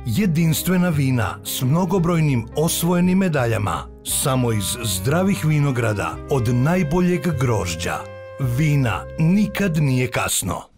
Jedinstvena vina s mnogobrojnim osvojenim medaljama, samo iz zdravih vinograda od najboljeg grožđa. Vina nikad nije kasno.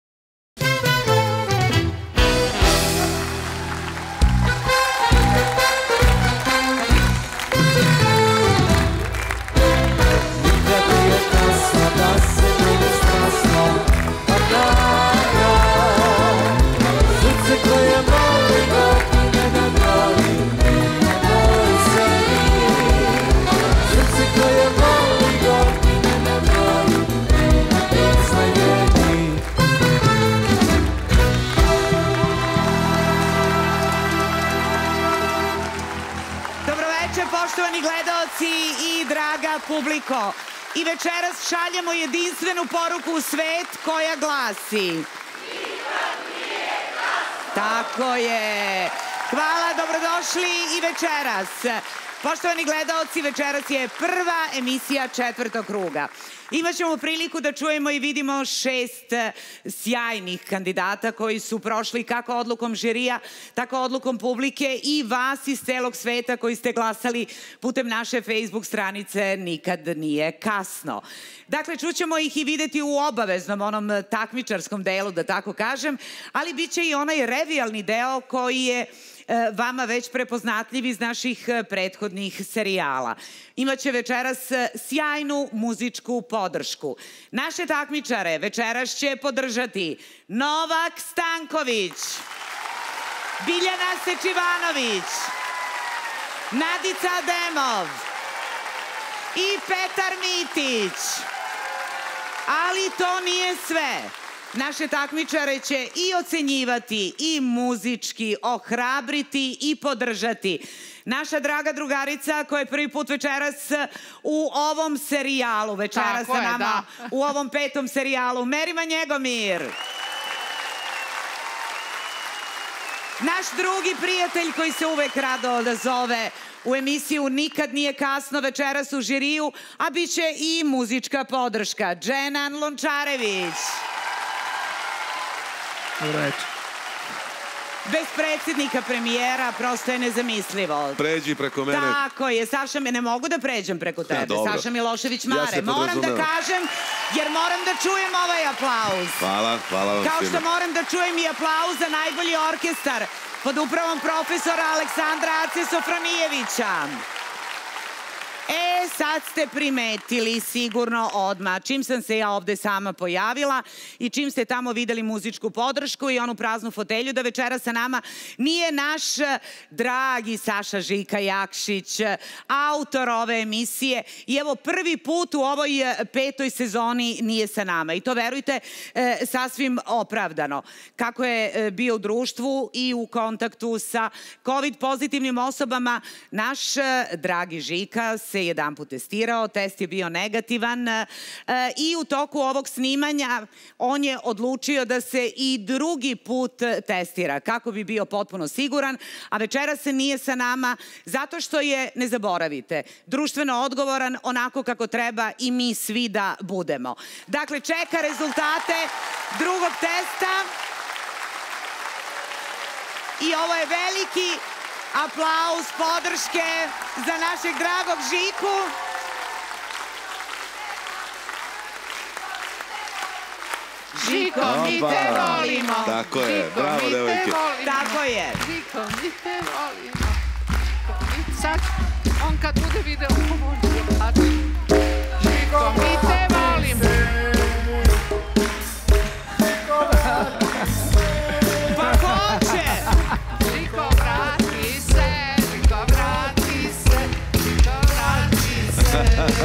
Poštovani gledaoci i draga publiko, i večeras šaljemo jedinstvenu poruku u svet koja glasi: nikad nije kasno. Tako je. Hvala, dobrodošli i večeras. Poštovani gledaoci, večeras je prva emisija četvrtog kruga. Imaćemo priliku da čujemo i vidimo 6 sjajnih kandidata koji su prošli kako odlukom žirija, tako odlukom publike i vas iz celog sveta koji ste glasali putem naše Facebook stranice Nikad nije kasno. Dakle, čućemo ih i videti u obaveznom onom takmičarskom delu, da tako kažem, ali bit će i onaj revijalni deo koji je vama već prepoznatljiv iz naših prethodnih serijala. Imaće večeras sjajnu muzičku podršku. Naše takmičare večeras će podržati Novak Stanković, Biljana Sečivanović, Nadica Ademov i Petar Mitić. Ali to nije sve. Naše takmičare će i ocenjivati i muzički ohrabriti i podržati naša draga drugarica koja je prvi put večeras u ovom serijalu, večeras sa nama u ovom 5. serijalu, Merima Njegomir. Naš drugi prijatelj koji se uvek rado odazove u emisiju Nikad nije kasno, večeras u žiriju, a bit će i muzička podrška, Dženan Lončarević. Dobro večer. Bez predsjednika premijera prosto je nezamislivo. Pređi preko mene. Tako je, Saša, ne mogu da pređem preko tebe. Dobro. Saša Milošević-Mare. Moram da kažem, jer moram da čujem ovaj aplauz. Hvala vam svima. Kao što moram da čujem i aplauz za najbolji orkestar pod upravom profesora Aleksandra Ace Sofronijevića. Sad ste primetili sigurno odmah, čim sam se ja ovde sama pojavila i čim ste tamo videli muzičku podršku i onu praznu fotelju, da večera sa nama nije naš dragi Saša Žika Jakšić, autor ove emisije, i evo prvi put u ovoj 5. sezoni nije sa nama i to, verujte, sasvim opravdano. Kako je bio u društvu i u kontaktu sa COVID pozitivnim osobama, naš dragi Žika se jedanput testirao, test je bio negativan i u toku ovog snimanja on je odlučio da se i drugi put testira kako bi bio potpuno siguran, a večeras se nije sa nama zato što je, ne zaboravite, društveno odgovoran onako kako treba i mi svi da budemo. Dakle, čeka rezultate drugog testa i ovo je veliki aplauz podrške za našeg dragog Žiku. Žiko, mi te volimo. Tako je, bravo devojke. Tako je. Žiko, mi te volimo. Sad, on kad bude video, Žiko, mi te volimo. Pa hoće. Žiko, vrati se, Žiko, vrati se, Žiko, vrati se.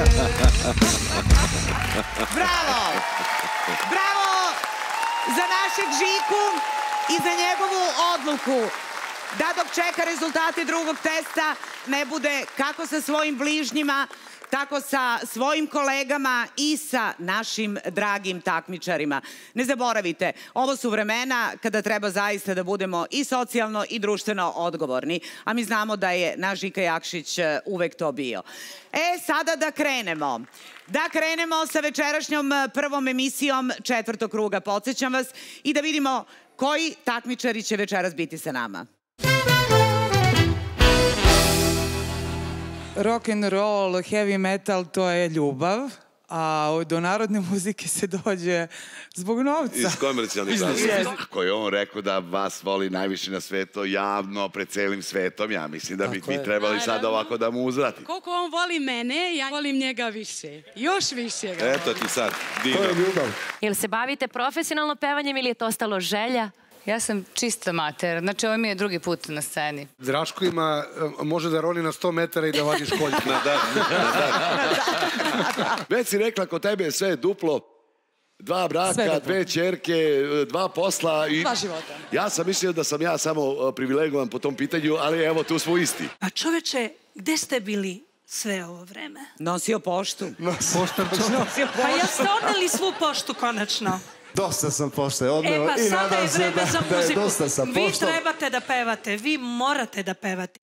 Bravo! Bravo za našeg Žiku i za njegovu odluku da dok čeka rezultate drugog testa ne bude kako sa svojim bližnjima, tako sa svojim kolegama i sa našim dragim takmičarima. Ne zaboravite, ovo su vremena kada treba zaista da budemo i socijalno i društveno odgovorni, a mi znamo da je naš Žika Jakšić uvek to bio. Sada da krenemo. Da krenemo sa večerašnjom prvom emisijom četvrtog kruga, podsjećam vas, i da vidimo koji takmičari će večeras biti sa nama. Rock and roll, heavy metal, to je ljubav, a do narodne muzike se dođe zbog novca. Iz komercijalnih razloga. Ako je on rekao da vas voli najviše na svetu, javno, pred celim svetom, ja mislim da bi mi trebali sad ovako da mu uzvratimo. Koliko on voli mene, ja volim njega više. Još više ga volim. Eto ti sad, divno. To je ljubav. Jel se bavite profesionalno pevanjem ili je to ostalo želja? Ja sam čista mater, znači ovo mi je drugi put na sceni. Draško može da roli na 100 metara i da vadi školjke. Već si rekla, kod tebe je sve duplo, 2 braka, 2 ćerke, 2 posla. 2 života. Ja sam mislio da sam ja samo privilegovan po tom pitanju, ali evo, tu smo isti. A čoveče, gde ste bili sve ovo vreme? Nosio poštu. Pa ja ste odneli svu poštu konačno. Dosta sam pošte odneo pa i sada je nadam se vreme za da je muziku. dosta sam Vi pošto. trebate da pevate, vi morate da pevate.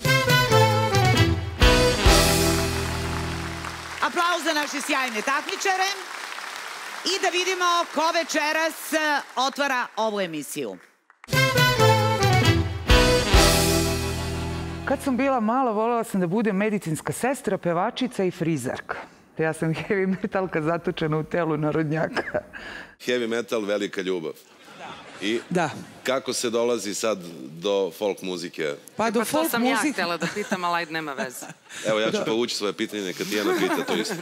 Aplauz za naše sjajne takmičare i da vidimo ko večeras otvara ovu emisiju. Kad sam bila mala, voljela sam da budem medicinska sestra, pevačica i frizerka. Ja sam heavy metalka zatočena u telu narodnjaka. Heavy metal, velika ljubav. I kako se dolazi sad do folk muzike? Pa do folk muzike... To sam ja htjela da pitam, ali ajde, nema veze. Evo, ja ću povući svoje pitanje, neka Tijana pita to isto.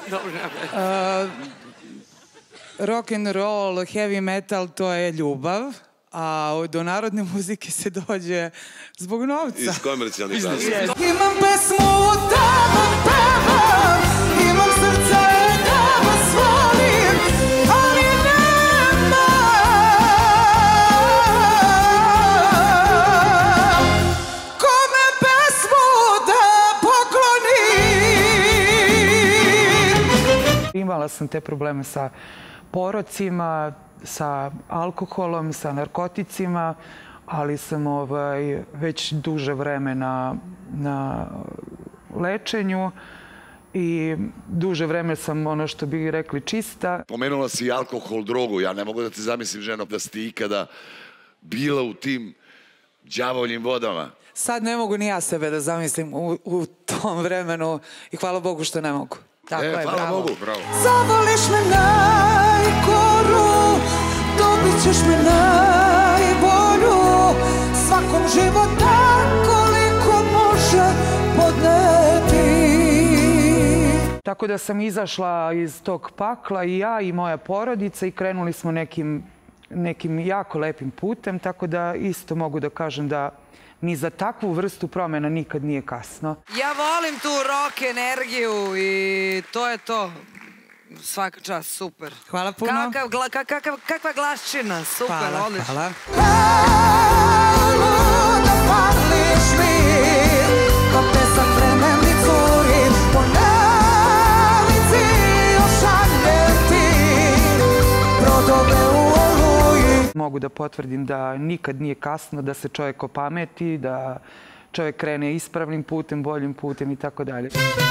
Rock and roll, heavy metal, to je ljubav, a do narodne muzike se dođe zbog novca. Iz komercijalnih razloga. Imam pesmu da vam pevam, imam srce da vas volim, ali nema kome pesmu da poklonim. Imala sam te probleme sa porocima, sa alkoholom, sa narkoticima, ali sam već duže vreme na lečenju i duže vreme sam, ono što bi rekli, čista. Pomenula si alkohol, drogu. Ja ne mogu da te zamislim, ženo, da si ti ikada bila u tim đavoljim vodama. Sad ne mogu ni ja sebe da zamislim u tom vremenu i hvala Bogu što ne mogu. Tako je, bravo. Hvala Bogu. Zavoliš me najgoru, dobit ćeš me najbolju, svakom života koliko može podneti. Tako da sam izašla iz tog pakla i ja i moja porodica i krenuli smo nekim jako lepim putem, tako da isto mogu da kažem da ni za takvu vrstu promjena nikad nije kasno. Ja volim tu rock energiju i to je to. Svaka čast, super. Hvala puno. Kakva glasčina, super, odlično. Hvala. Mogu da potvrdim da nikad nije kasno da se čovjek opameti, da čovjek krene ispravnim putem, boljim putem i tako dalje.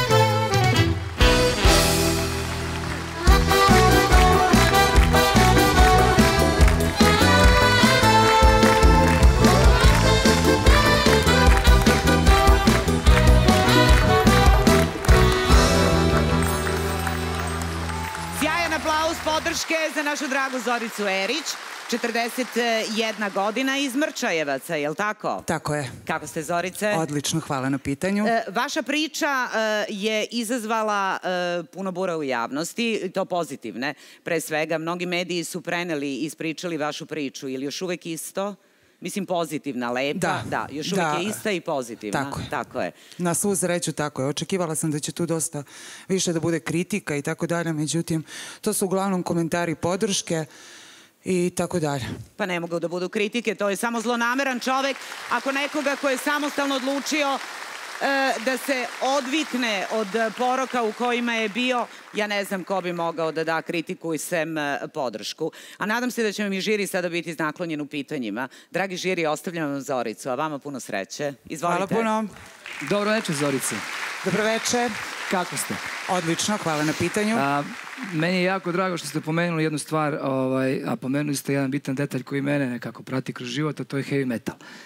Sjajan aplauz podrške za našu dragu Zoricu Erić. 41 godina iz Mrčajevaca, je li tako? Tako je. Kako ste, Zorice? Odlično, hvala na pitanju. Vaša priča je izazvala puno bura u javnosti, to pozitivne. Pre svega, mnogi mediji su preneli i ispričali vašu priču, ili još uvek isto? Mislim, pozitivna, lepa. Da, još uvek je ista i pozitivna. Tako je. Na svu sreću tako je. Očekivala sam da će tu dosta više da bude kritika i tako dalje, međutim, to su uglavnom komentari podrške i tako dalje. Pa ne mogu da budu kritike, to je samo zlonameran čovek. Ako nekoga ko je samostalno odlučio da se odvikne od poroka u kojima je bio, ja ne znam ko bi mogao da da kritiku i sem podršku. A nadam se da će vam i žiri sada biti naklonjen u pitanjima. Dragi žiri, ostavljam vam Zoricu, a vama puno sreće. Izvolite. Hvala puno. Dobro večer, Zorice. Dobro večer. Kako ste? Odlično, hvala na pitanju. Meni je jako drago što ste pomenuli jednu stvar, a pomenuli ste jedan bitan detalj koji mene nekako prati kroz život, a to je heavy metal.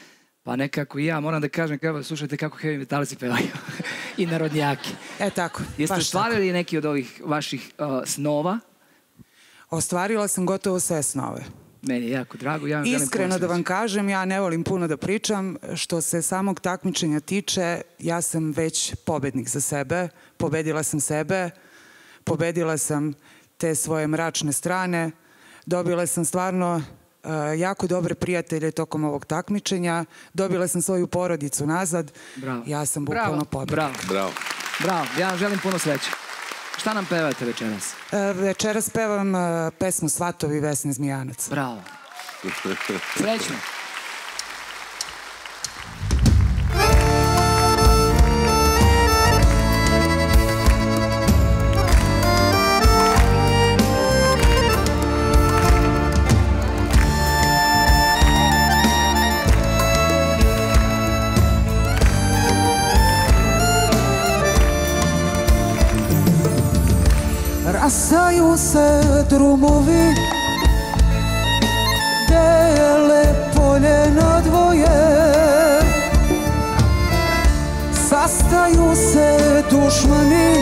Pa nekako i ja moram da kažem, slušajte kako heavy metalci pevaju. I narodnjaki. Tako. Jeste ostvarili neki od ovih vaših snova? Ostvarila sam gotovo sve snove. Meni je jako drago. Iskreno da vam kažem, ja ne volim puno da pričam. Što se samog takmičenja tiče, ja sam već pobednik za sebe. Pobedila sam sebe. Pobedila sam te svoje mračne strane. Dobila sam stvarno jako dobre prijatelje tokom ovog takmičenja. Dobila sam svoju porodicu nazad. Ja sam bukvalno pobednik. Bravo. Ja vam želim puno sreće. Šta nam pevate večeras? Večeras pevam pesmu Svatovi Vesne Zmijanac. Bravo. Srećno. Rasaju se drumovi, dele polje na dvoje. Sastaju se dušmani,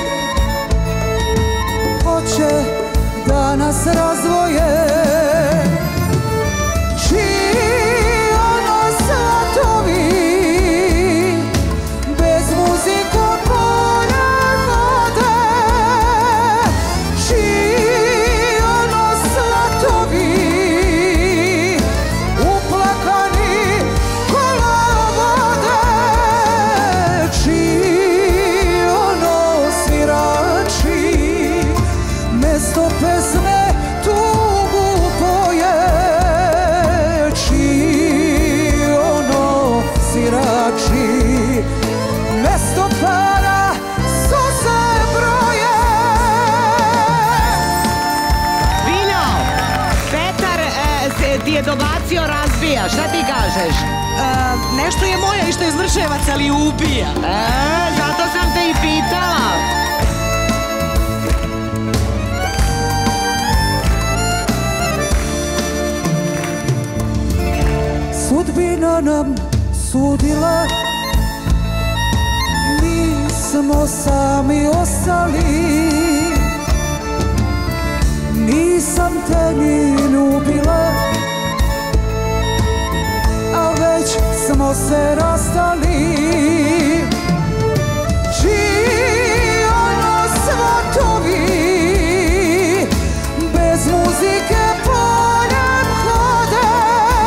hoće da nas razvoje. Čiji ono svatovi, bez muzike pored vode. Čiji ono svatovi, uplakani kola vode. Čiji ono svirači, mesto pesme tugu poje. Čiji ono svirači, mesto para suze broje. Viljo, Petar ti je dobacio razbija, šta ti kažeš? Nešto je moja i što je izvrševac, ali ubija. Zato sam te i pitala. Sudbina nam sudila, mi smo sami ostali. Nisam te ni ljubila, a već smo se rastali. Čiji ono svatovi, bez muzike pored hode.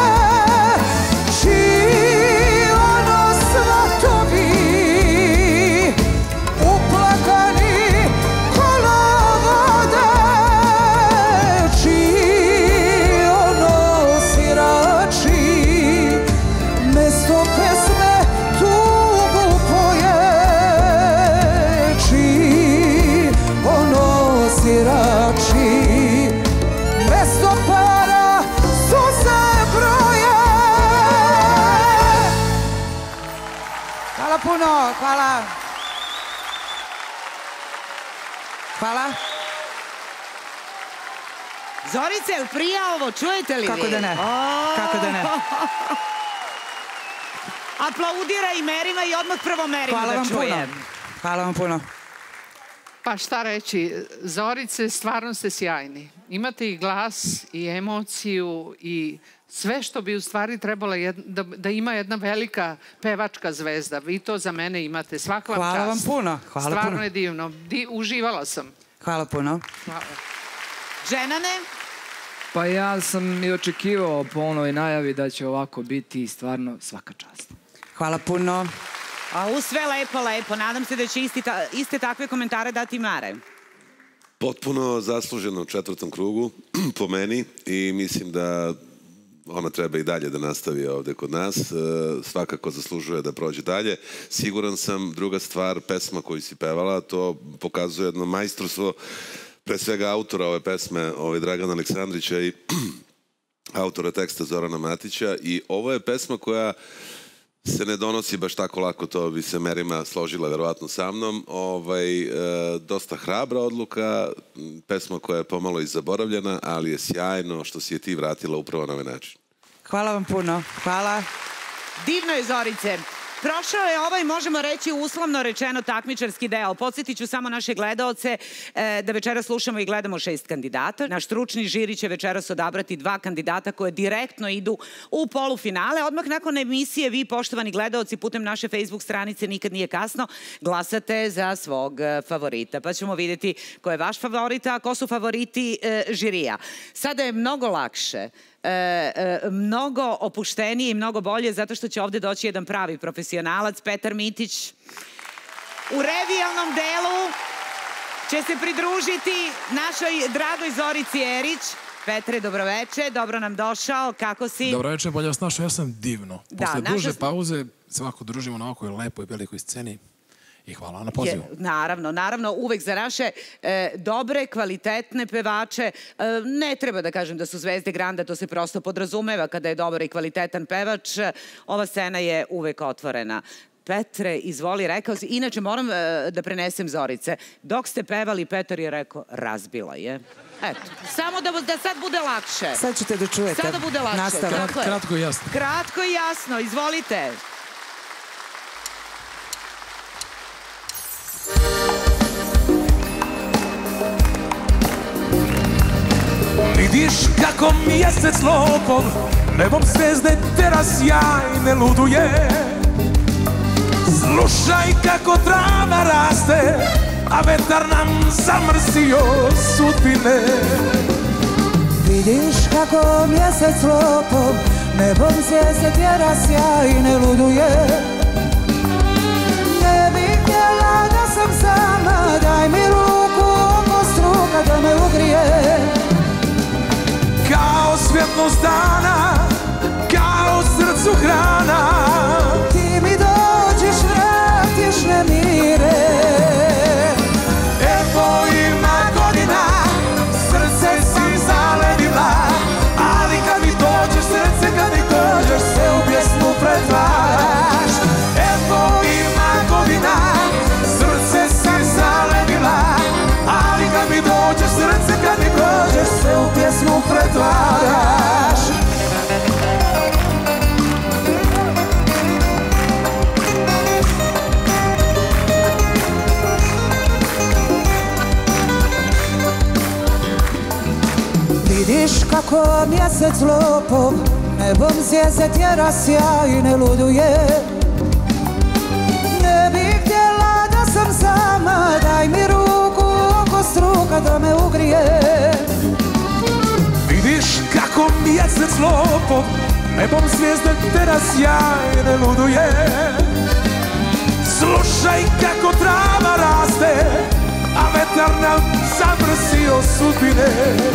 Čiji ono svatovi, uplakani kola vode. Čiji ono svirači, mesto pesme tugu poje. Čiji ono svirači, mesto para suze broje. Hvala puno, hvala. Hvala. Zorice, jel prija ovo, čujete li vi? Kako da ne, kako da ne. Aplaudira i merima i odmah prvo merima da čujem. Hvala vam puno. Pa šta reći, Zorice, stvarno ste sjajni. Imate i glas, i emociju, i sve što bi u stvari trebalo da ima jedna velika pevačka zvezda. Vi to za mene imate. Svaka vam čast. Hvala vam puno. Stvarno je divno. Uživala sam. Hvala puno. Hvala. Ženane? Pa ja sam i očekivao po onoj najavi da će ovako biti, stvarno svaka čast. Hvala puno. A sve lepo, lepo. Nadam se da će iste takve komentare dati Mare. Potpuno zasluženo u četvrtom krugu, po meni, i mislim da ona treba i dalje da nastavi ovde kod nas. Svakako zaslužuje da prođe dalje. Siguran sam, druga stvar, pesma koju si pevala, to pokazuje jedno majstorstvo, pre svega autora ove pesme, Dragana Aleksandrića i autora teksta Zorana Matića. I ovo je pesma koja se ne donosi baš tako lako, to bi se merima složila verovatno sa mnom. Dosta hrabra odluka, pesma koja je pomalo i zaboravljena, ali je sjajno što si je ti vratila upravo na ovaj način. Hvala vam puno. Hvala. Divno je, Zorice. Prošao je ovaj, možemo reći, uslovno rečeno takmičarski deo. Podsjetit ću samo naše gledaoce da večera slušamo i gledamo 6 kandidata. Naš stručni žiri će večeras odabrati 2 kandidata koje direktno idu u polufinale. Odmah nakon emisije vi, poštovani gledaoci, putem naše Facebook stranice Nikad nije kasno, glasate za svog favorita. Pa ćemo vidjeti ko je vaš favorit, a ko su favoriti žirija. Sada je mnogo lakše, mnogo opuštenije i mnogo bolje zato što će ovde doći jedan pravi profesionalac, Petar Mitić. U revijalnom delu će se pridružiti našoj dragoj Zorici Erić. Petre, dobroveče, dobro nam došao, kako si? Dobroveče, bolje vas našao, ja sam divno. Posle duže pauze se ovako družimo na ovakvoj lepoj, velikoj sceni. I hvala na pozivu. Naravno, uvek za naše dobre, kvalitetne pevače. Ne treba da kažem da su zvezde Granda, to se prosto podrazumeva kada je dobar i kvalitetan pevač. Ova scena je uvek otvorena. Petre, izvoli, rekao si. Inače, moram da prenesem Zorice. Dok ste pevali, Petar je rekao, razbila je. Eto, samo da sad bude lakše. Sad ćete da čujete. Sada bude lakše. Kratko i jasno. Kratko i jasno, izvolite. Vidiš kako mjesec lopov nebom zvezde tera sjajne luduje. Slušaj kako trava raste, a vetar nam zamrsio sudbine. Vidiš kako mjesec lopov nebom zvijezde tjera sjajne luduje. Ne bih htjela da sam sama, daj mi ruku oko struka da me ugrije. Kao svjetlost dana, kao srcu hrana, ti mi dođeš, vratiš me mire. Evo ima godina, srce si zaledila, ali kad mi dođeš srce, kad mi dođeš se u pjesmu pretvaraš. Evo ima godina, srce si zaledila, ali kad mi dođeš srce, kad mi dođeš se u pjesmu pretvaraš. Vidiš kako mjesec lopov nebom zvijezde tjera sjajne luduje. Ne bih htjela da sam sama, daj mi ruku oko struka da me ugrije. Vidiš kako mjesec lopov nebom zvijezde tera sjajne luduje. Slušaj kako trava raste, a vetar nam zamrsio sudbine.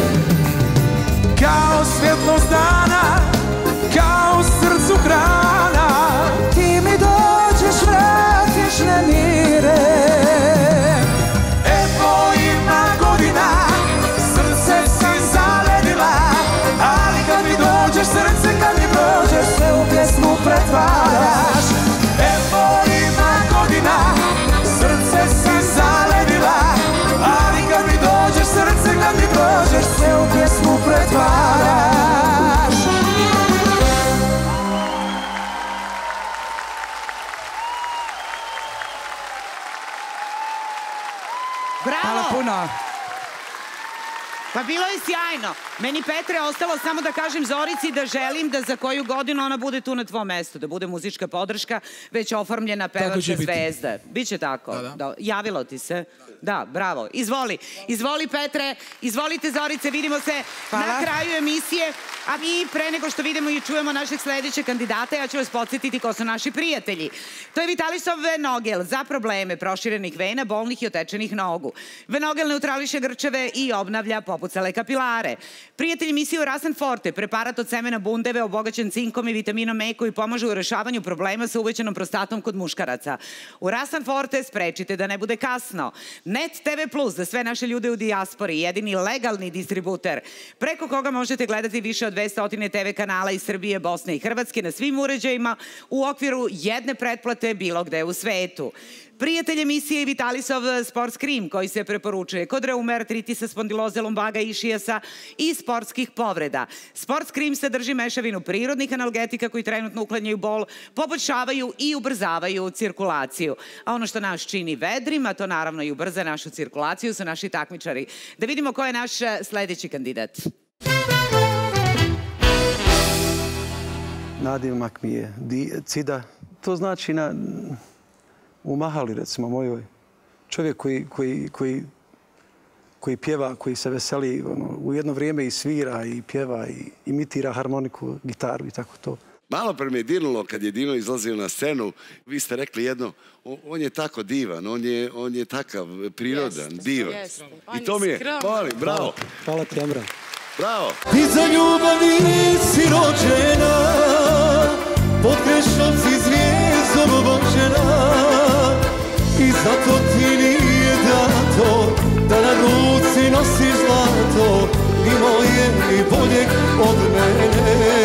Kao svjetlost dana, kao srcu hrana, ti mi dođeš, vratiš me mire. Evo ima godina, srce si zaledila, ali kad mi dođeš srce, kad mi prođeš se u pjesmu pretvaraš. Evo ima godina, srce si zaledila, ali kad mi dođeš srce, kad mi prođeš se u pjesmu pretvaraš. Bravo! Hvala puno. Pa bilo je sjajno. Meni, Petre, ostalo samo da kažem Zorici da želim da za koju godinu ona bude tu na tvom mestu, da bude muzička podrška, već oformljena pevačka zvezda. Biće tako? Javilo ti se? Da, bravo. Izvoli Petre, izvolite Zorice, vidimo se na kraju emisije. A mi, pre nego što vidimo i čujemo našeg sledećeg kandidata, ja ću vas podsjetiti ko su naši prijatelji. To je Vitalisov Venogel za probleme proširenih vena, bolnih i otečenih nogu. Venogel neutrališe grčeve i obnavlja popucale kapilare. Prijatelj emisije Rasan Forte, preparat od semena bundeve obogaćen cinkom i vitaminom E koji pomaže u rešavanju problema sa uvećanom prostatom kod muškaraca. U Rasan Forte sprečite da ne bude kasno. Net TV Plus za sve naše ljude u dijaspori, jedini legalni distributer, preko koga možete gledati više od 200 TV kanala iz Srbije, Bosne i Hrvatske na svim uređajima u okviru jedne pretplate bilo gde u svetu. Prijatelj emisije i Vitalisov Sports Cream koji se preporučuje kod reuma, artritisa, spondiloze, lumbaga, išijasa i sportskih povreda. Sports Cream sadrži mešavinu prirodnih analgetika koji trenutno uklanjaju bol, poboljšavaju i ubrzavaju cirkulaciju. A ono što nas čini vedrima, to naravno i ubrza našu cirkulaciju, su naši takmičari. Da vidimo ko je naš sledeći kandidat. Nadimak mi je Cida. To znači u Mahali, recimo, mojoj. Čovjek koji pjeva, koji se veseli, u jedno vrijeme i svira, i pjeva, i imitira harmoniku, gitaru i tako to. Malo pre me je dirnulo kad je Dino izlazio na scenu. Vi ste rekli jedno, on je tako divan, on je takav prirodan, divan. I to mi je, molim, bravo. Hvala ti, Amra. Bravo. Ti za ljubav nisi rođena, pod grešnom si zvijezdom vođena, i zato ti nije dato da na ruci nosiš zlato, i moje i boljeg od mene.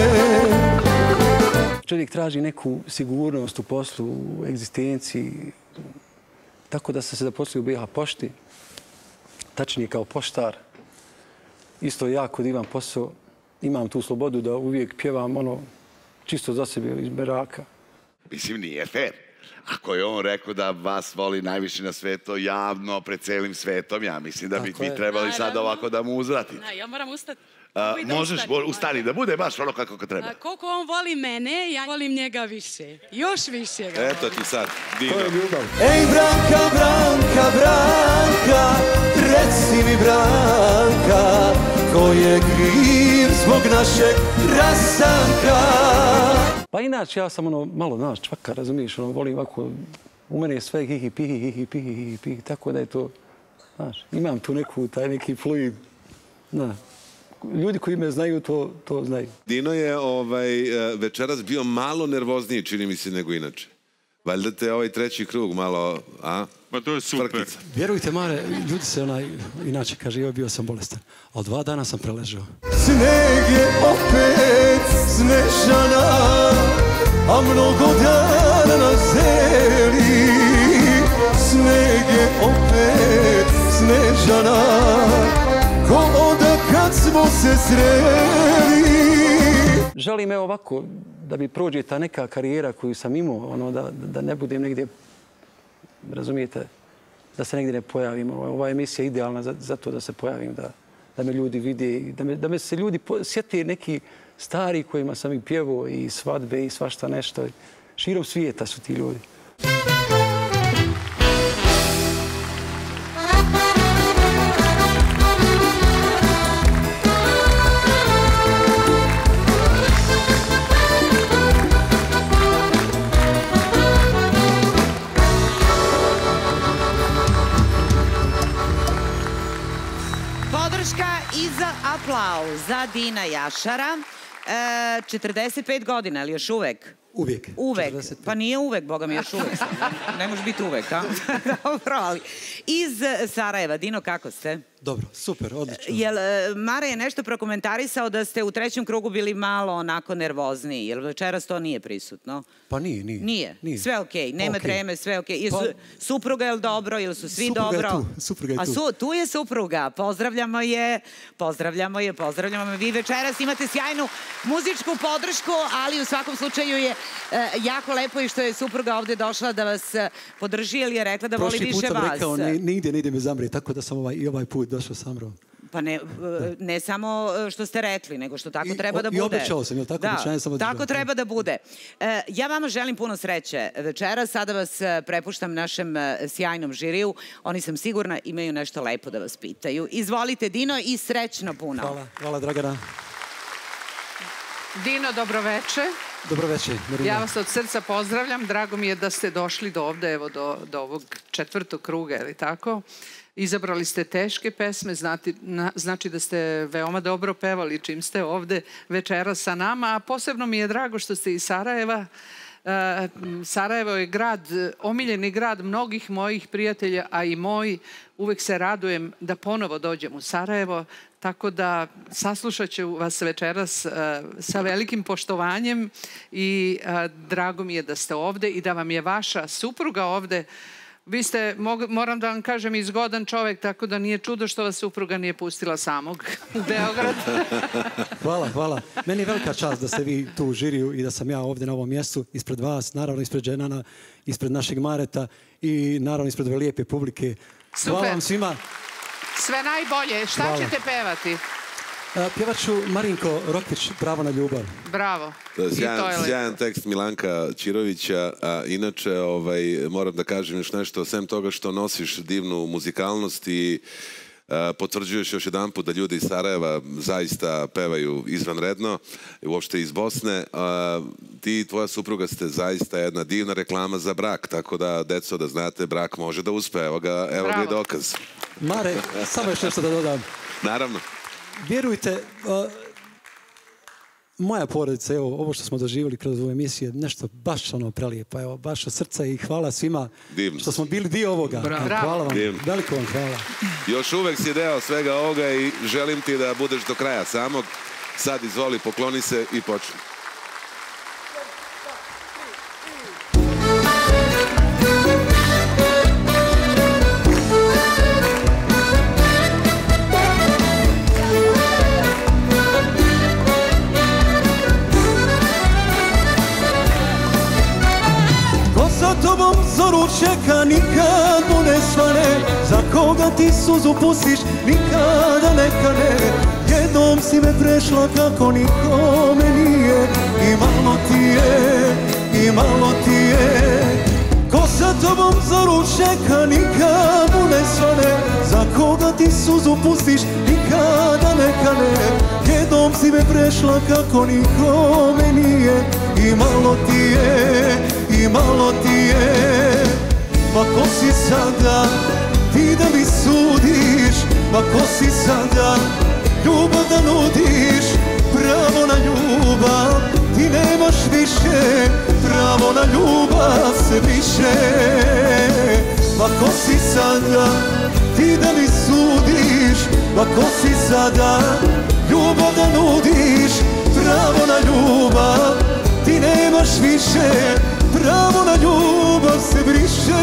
Čovjek traži neku sigurnost u poslu, u egzistenciji, tako da sam se zaposlio u BiH pošti, tačnije kao poštar. Isto jako divan posao. Imam tu slobodu da uvijek pjevam čisto za sebe iz baraka. Mislim, nije fair. Ako je on rekao da vas voli najviše na svetu, javno, pred celim svetom, ja mislim da bi vi trebali sad ovako da mu uzvratite. Ja moram ustati. Možeš ustani da bude baš ono kako treba. Koliko on voli mene, ja volim njega više. Još više ga volim. Eto ti sad, Dino. To je ljubav. Ej, Branka, Branka, Branka, reci mi, Branka, ko je kriv zbog našeg rastanka? Pa inače, ja sam malo, čvaka, razumiješ, volim ovako, u mene je sve hihi, pihi, tako da je to, imam tu taj neki fluid, ljudi koji me znaju, to znaju. Dino je večeras bio malo nervozniji, čini mi se, nego inače. Valjda te ovaj treći krug malo, Pa to je super. Vjerujte, Mare, ljudi se inače kaže, bio sam bolestan, ali 2 dana sam preležao. Sneg je opet snežana, a mnogo dana na zeli. Sneg je opet snežana, ko onda kad smo se sreli. Želim ovako da bi prođe ta neka karijera koju sam imao, da ne budem negdje, razumijete, da se negdje ne pojavim. Ova emisija je idealna za to da se pojavim, da me ljudi vide, da me se ljudi sjete neki stari kojima sam i pjevao i svadbe i svašta nešto. Širom svijeta su ti ljudi. Aplauz za Dina Jašara. 45 godina, ali još uvek? Uvijek. Uvek. Pa nije uvek, boga mi, još uvek. Ne može biti uvek, a? Dobro, ali iz Sarajeva. Dino, kako ste? Dobro, super, odlično. Mare je nešto prokomentarisao da ste u trećem krugu bili malo onako nervozniji. Jel večeras to nije prisutno? Pa nije. Nije? Sve okej, nema treme, sve okej. Supruga je li dobro, ili su svi dobro? Supruga je tu. A tu je supruga. Pozdravljamo je. Vi večeras imate sjajnu muzičku podršku, ali u svakom slučaju je jako lepo i što je supruga ovdje došla da vas podrži, jer je rekla da voli više vas. Prošli put sam rekao, nigdje ne ide me zamri, tako da sam i ovaj put došao sa Amrom. Pa ne samo što ste rekli, nego što tako treba da bude. I obećao sam, jel tako? Da, tako treba da bude. Ja vama želim puno sreće večera. Sada vas prepuštam našem sjajnom žiriju. Oni, sam sigurna, imaju nešto lepo da vas pitaju. Izvolite, Dino, i srećno puno. Hvala, Dragana. Dino, dobroveče. Dobroveče, Marina. Ja vas od srca pozdravljam. Drago mi je da ste došli do ovde, evo do ovog 4. kruga, ili tako? Izabrali ste teške pesme, znači da ste veoma dobro pevali čim ste ovde večera sa nama, a posebno mi je drago što ste iz Sarajeva. Sarajevo je grad, omiljeni grad mnogih mojih prijatelja, a i moj. Uvek se radujem da ponovo dođem u Sarajevo, tako da saslušat ću vas večeras sa velikim poštovanjem i drago mi je da ste ovde i da vam je vaša supruga ovde. Vi ste, moram da vam kažem, i zgodan čovek, tako da nije čudo što vas supruga nije pustila samog u Beograd. Hvala. Meni je velika čast da ste vi tu u žiriju i da sam ja ovdje na ovom mjestu, ispred vas, naravno ispred Dženana, ispred našeg Mareta i naravno ispred ove lijepe publike. Hvala vam svima. Sve najbolje. Šta ćete pevati? Pjevat ću Marinko Rokvić, Pravo na ljubav. Bravo. Sjajan tekst Milanka Čirovića, a inače moram da kažem još nešto, sem toga što nosiš divnu muzikalnost i potvrđuješ još jedan put da ljudi iz Sarajeva zaista pevaju izvanredno, uopšte iz Bosne. Ti i tvoja supruga ste zaista jedna divna reklama za brak, tako da, deco, da znate, brak može da uspe. Evo ga i dokaz. Mare, samo još nešto da dodam. Naravno. Vjerujte, moja porodica, evo, ovo što smo doživjeli kroz ovu emisiju, nešto baš prelijepo, evo, baš od srca i hvala svima što smo bili dio ovoga. Hvala vam, veliko vam hvala. Još uvek si deo svega ovoga i želim ti da budeš do kraja samog. Sad izvoli, pokloni se i počni. Tobom zoru čeka, nikad mu ne svane. Za koga ti suzu pustiš, nikada ne kane. Jednom si me prešla kako nikome nije. I malo ti je. Ko sa tobom zoru čeka, nikad mu ne svane. Za koga ti suzu pustiš, nikada ne kane. Jednom si me prešla kako nikome nije. I malo ti je. Ma ko si sada ti da mi sudiš? Ma ko si sada ljubav da nudiš? Pravo na ljubav ti nemaš više. Pravo na ljubav se više. Ma ko si sada ti da mi sudiš? Ma ko si sada ljubav da nudiš? Pravo na ljubav ti nemaš više. Pravo na ljubav se briše.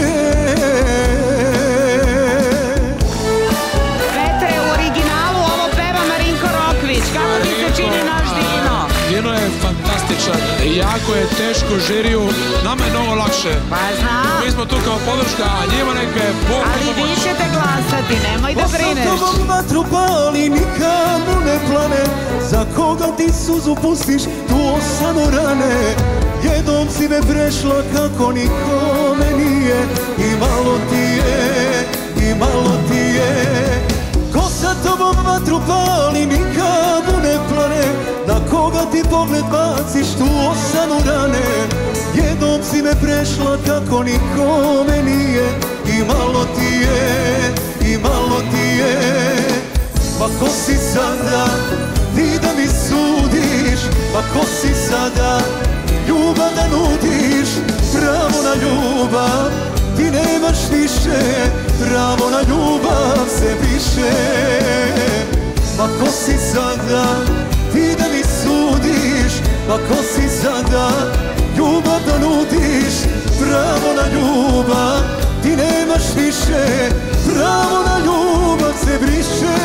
Petre, u originalu ovo peva Marinko Rokvić. Kako ti se čini naš Dino? Dino je fantastičan. Jako je teško žiriju. Nama je mnogo lakše. Pa znam. Mi smo tu kao podrška, a njima neke Bog pomoć. Ali vi ćete glasati, nemoj da brineš. Ko sa tobom vatru pali, nikad mu ne plane. Za koga ti suzu pustiš, tu osanu rane. Jednom si me prešla kako nikome nije. I malo ti je. Ko sa tobom vatru pali, nikad mu ne plane. Na koga ti pogled baciš, tu osanu rane. Jednom si me prešla kako nikome nije. I malo ti je. Ma ko si sada ti da mi sudiš? Ma ko si sada ljubav da nudiš? Pravo na ljubav ti nemaš više. Pravo na ljubav se briše. Ma ko si sada ti da mi sudiš? Ma ko si sada ljubav da nudiš? Pravo na ljubav ti nemaš više. Pravo na ljubav se briše.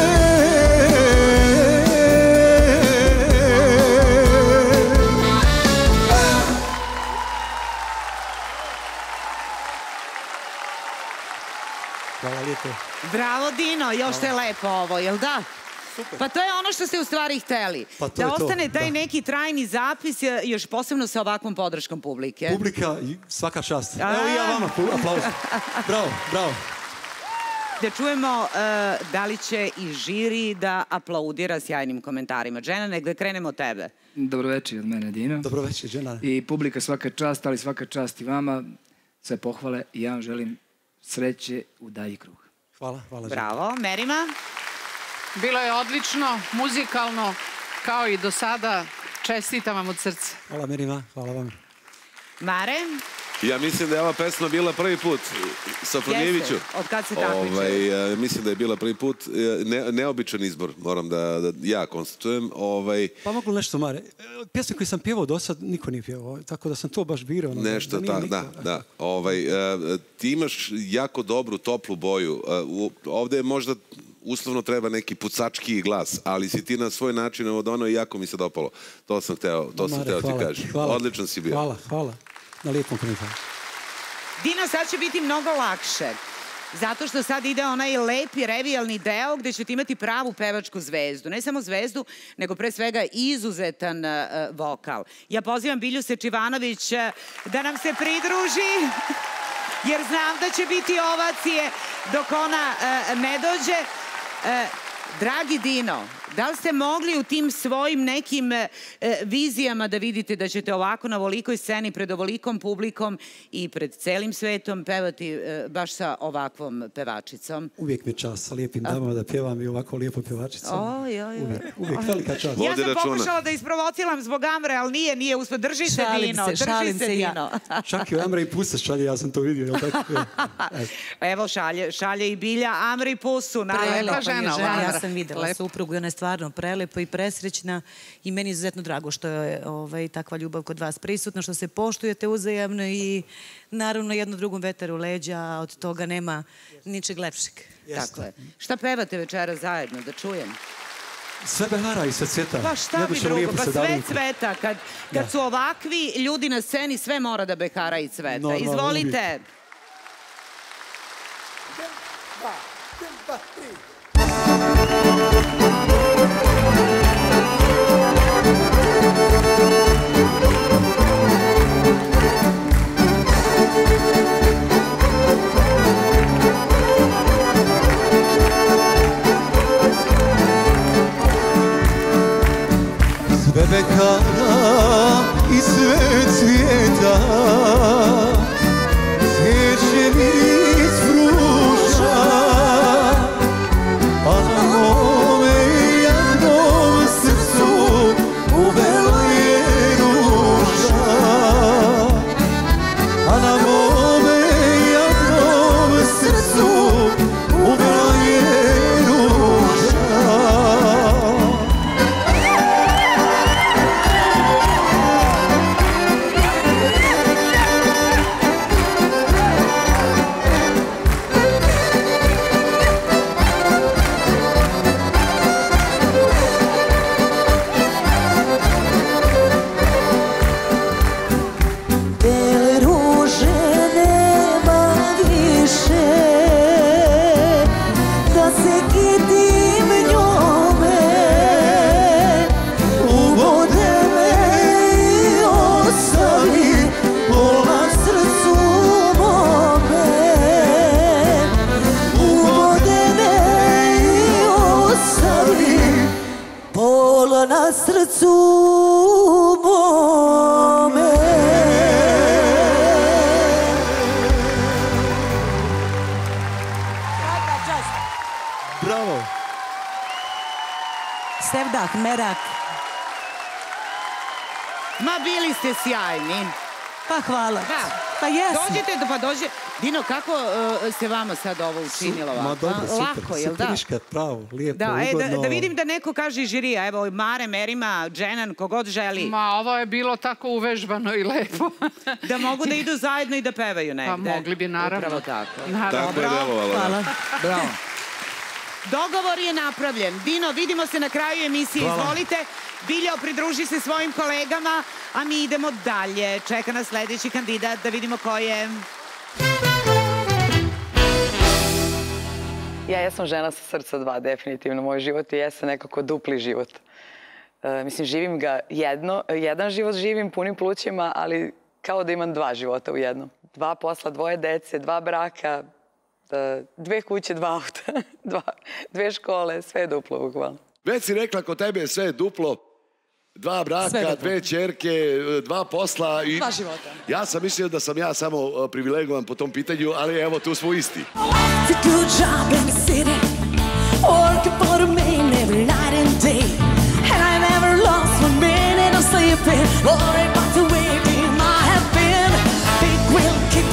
Bravo Dino, još te lepo ovo, jel da? Pa to je ono što ste u stvari hteli. Da ostane taj neki trajni zapis, još posebno sa ovakvom podrškom publike. Publika, svaka čast. Evo i ja vama, aplauz. Bravo. Da čujemo da li će i žiri da aplaudira sjajnim komentarima. Džena, nek da krenemo od tebe. Dobroveče od mene, Dino. Dobroveče, Džena. I publika svaka čast, ali svaka čast i vama. Sve pohvale i ja vam želim sreće u dalji krug. Hvala. Bravo, Merima. Bilo je odlično, muzikalno, kao i do sada. Čestitam vam od srca. Hvala Merima, hvala vam. Mare? Ja mislim da je ova pesma bila prvi put Sofronijeviću. Jeste, od kad se takmiče? Mislim da je bila prvi put. Neobičan izbor, moram da ja konstatujem. Pomoglo nešto, Mare. Pjesme koje sam pjevao do sad, niko nije pjevao, tako da sam to baš birao. Nešto, da. Ti imaš jako dobru, toplu boju. Ovde je možda uslovno treba neki pucački glas, ali si ti na svoj način ono i jako mi se dopalo. To sam hteo ti kažem. Odličan si bio. Hvala. Na lijepom komentaru. Dino, sad će biti mnogo lakše. Zato što sad ide onaj lepi revijalni deo gde ćete imati pravu pevačku zvezdu. Ne samo zvezdu, nego pre svega izuzetan vokal. Ja pozivam Bilju Sečivanović da nam se pridruži, jer znam da će biti ovacije dok ona ne dođe. Dragi Dino, da li ste mogli u tim svojim nekim vizijama da vidite da ćete ovako na ovolikoj sceni pred ovolikom publikom i pred celim svetom pevati baš sa ovakvom pevačicom? Uvijek mi je čast sa lijepim damama da pjevam i ovako lijepo pevačicom. Uvijek velika čast. Ja sam pokušala da isprovociram zbog Amre, ali nije uspio. Drži se, Dino, drži se, Dino. Čak i Amre i Pusa šalje, ja sam to vidio, jel tako? Evo, šalje i Bilja, Amre i Pusu. Prelepa žena, ja sam videla suprugu, ona je stvarno prelepa i presrećna i meni je izuzetno drago što je takva ljubav kod vas prisutna, što se poštujete uzajamno i naravno jedno drugom vetar u leđa, a od toga nema ničeg lepšeg. Tako je. Šta pevate večera zajedno, da čujem? Sve behara i sve cveta. Pa šta bi drugo, pa sve cveta. Kad su ovakvi ljudi na sceni, sve mora da behara i cveta. Izvolite. Sve bekara i sve cvijeta, sječenic fruša, a na mome jadnom srcu uvela je ruža. A na mome jadnom srcu uvela je ruža. Na srcu mome. Bravo. Sevdah, Merak. Ma bili ste sjajni. Pa hvala. Pa jesam. Dođite. Dino, kako se vama sad ovo učinilo? Ma dobro, lako, jel da? Superiška, pravo, lijepo, ugodno. Da vidim da neko kaže iz žirija. Evo, Mare, Merima, Dženan, kogod želi. Ma, ovo je bilo tako uvežbano i lepo. Da mogu da idu zajedno i da pevaju negde. Pa mogli bi, naravno. Upravo tako. Tako je delovalo. Hvala. Bravo. Dogovor je napravljen. Dino, vidimo se na kraju emisije. Izvolite. Biljo, pridruži se svojim kolegama, a mi idemo dalje. Čeka nas sledeći kandidat da vidimo ko je. Ja jesam žena sa srca 2, definitivno. Moj život je nekako dupli život. Mislim, živim ga jedan život živim punim plućima, ali kao da imam 2 života u jednom. 2 posla, 2 dece, 2 braka, 2 kuće, 2 auta, 2 škole, sve je duplo, bukvalno. Već si rekla, kod tebe sve je duplo. 2 braka, 2 ćerke, 2 posla. 2 života. Ja sam mislio da sam ja samo privilegovan po tom pitanju, ali evo, tu smo isti. And I never lost 1 minute of sleeping. Worried about the way I have been.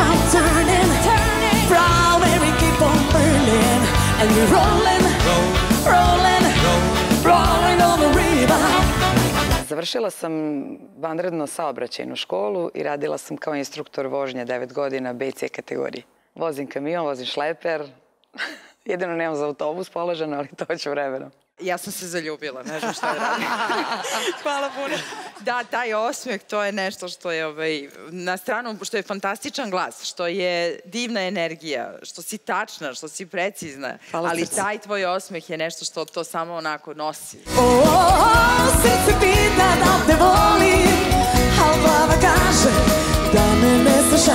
on turning, flowering, we keep on burning, and we're rolling, rolling, rolling on the river. Završila sam vanredno saobraćajnu školu i radila sam kao instruktor vožnje 9 godina BC kategorije. Vozim kamion, vozim šleper, jedino nemam za autobus položeno, ali to ću vremenom. Ja sam se zaljubila, ne znam šta je radim. Hvala puno. Da, taj osmeh, to je nešto što je na stranu, što je fantastičan glas, što je divna energija, što si tačna, što si precizna, ali taj tvoj osmeh je nešto što to samo onako nosi. Srce pita da te volim, al glava kaže da me ne sluša.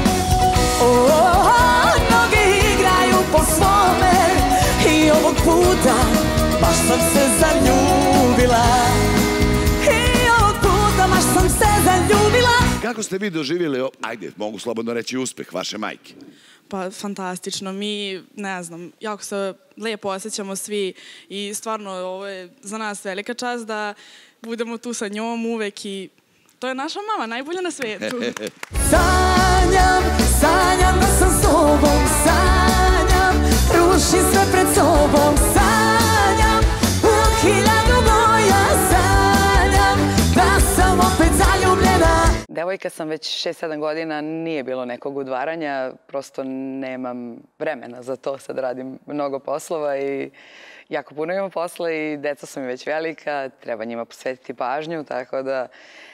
Noge igraju po svome i ovog puta baš sam se zaljubila. I ovog puta baš sam se zaljubila. Kako ste vi doživjeli, ajde, mogu slobodno reći, uspeh vaše majke? Pa, fantastično. Mi, ne znam, jako se lijepo osjećamo svi i stvarno ovo je za nas velika čast da budemo tu sa njom uvek i to je naša mama, najbolja na svijetu. Sanjam, sanjam da sam s tobom, sanjam, rušim sve pred sobom, sanjam, u hiljadu boja sanjam, da sam opet zaljubljena. Devojka sam već 6-7 godina, nije bilo nekog udvaranja, prosto nemam vremena za to, sad radim mnogo poslova i jako puno imam posla i deca su mi već velika, treba njima posvetiti pažnju, tako da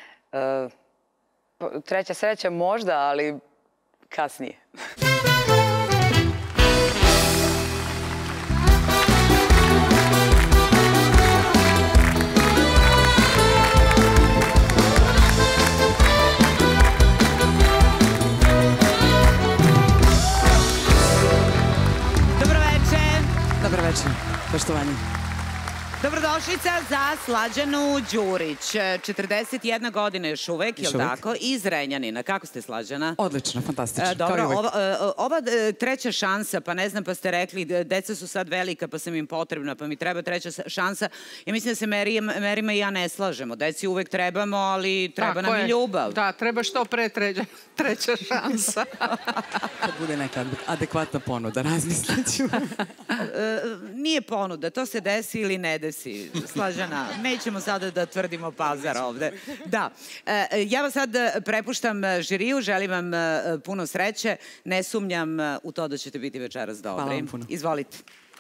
treća sreća možda, ali kasnije. Dobro večer. Dobro večer, poštovanje. Dobrodošlica za Slađanu Đurić. 41 godina još uvek, je li tako? Iz Renjanina. Kako ste, Slađana? Odlično, fantastično. Dobro, ova treća šansa, pa ne znam, pa ste rekli, deca su sad velika, pa sam im potrebna, pa mi treba treća šansa. Ja mislim da se Merima i ja ne slažemo. Deci uvek trebamo, ali treba nam i ljubav. Da, treba što pre treća šansa. Kad bude neka adekvatna ponuda, razmislit ću. Nije ponuda, to se desi ili ne desi. Slađana, nećemo sada da tvrdimo pazar ovde. Da, ja vas sad prepuštam žiriju, želim vam puno sreće, ne sumnjam u to da ćete biti večeras dobri. Hvala vam puno. Izvolite.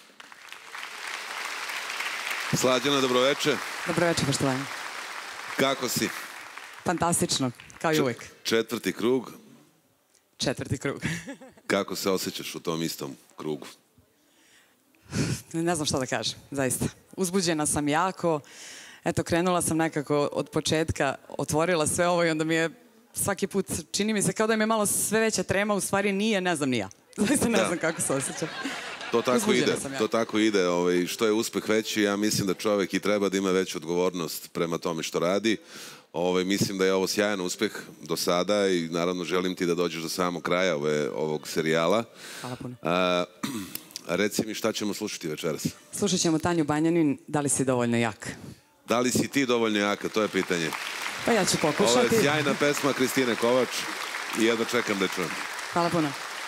Slađana, dobroveče. Dobroveče, poštovanje. Kako si? Fantastično, kao i uvek. Četvrti krug. Četvrti krug. Kako se osjećaš u tom istom krugu? Ne znam šta da kažem, zaista. Uzbuđena sam jako. Eto, krenula sam nekako od početka, otvorila sve ovo i onda mi je svaki put, čini mi se kao da mi je malo sve veća trema, u stvari nije, ne znam ni ja. Zaista ne znam kako se osjećam. To tako ide. Što je uspeh veći, ja mislim da čovek i treba da ima veću odgovornost prema tome što radi. Mislim da je ovo sjajan uspeh do sada i naravno želim ti da dođeš do samog kraja ovog serijala. Hvala puno. Reci mi šta ćemo slušati večeras? Slušat ćemo Tanju Banjanin, Da li si dovoljno jak? Da li si ti dovoljno jaka? To je pitanje. Pa ja ću pokušati. Ovo je sjajna pesma Kristine Kovač i jedno čekam da je čujem. Hvala puno.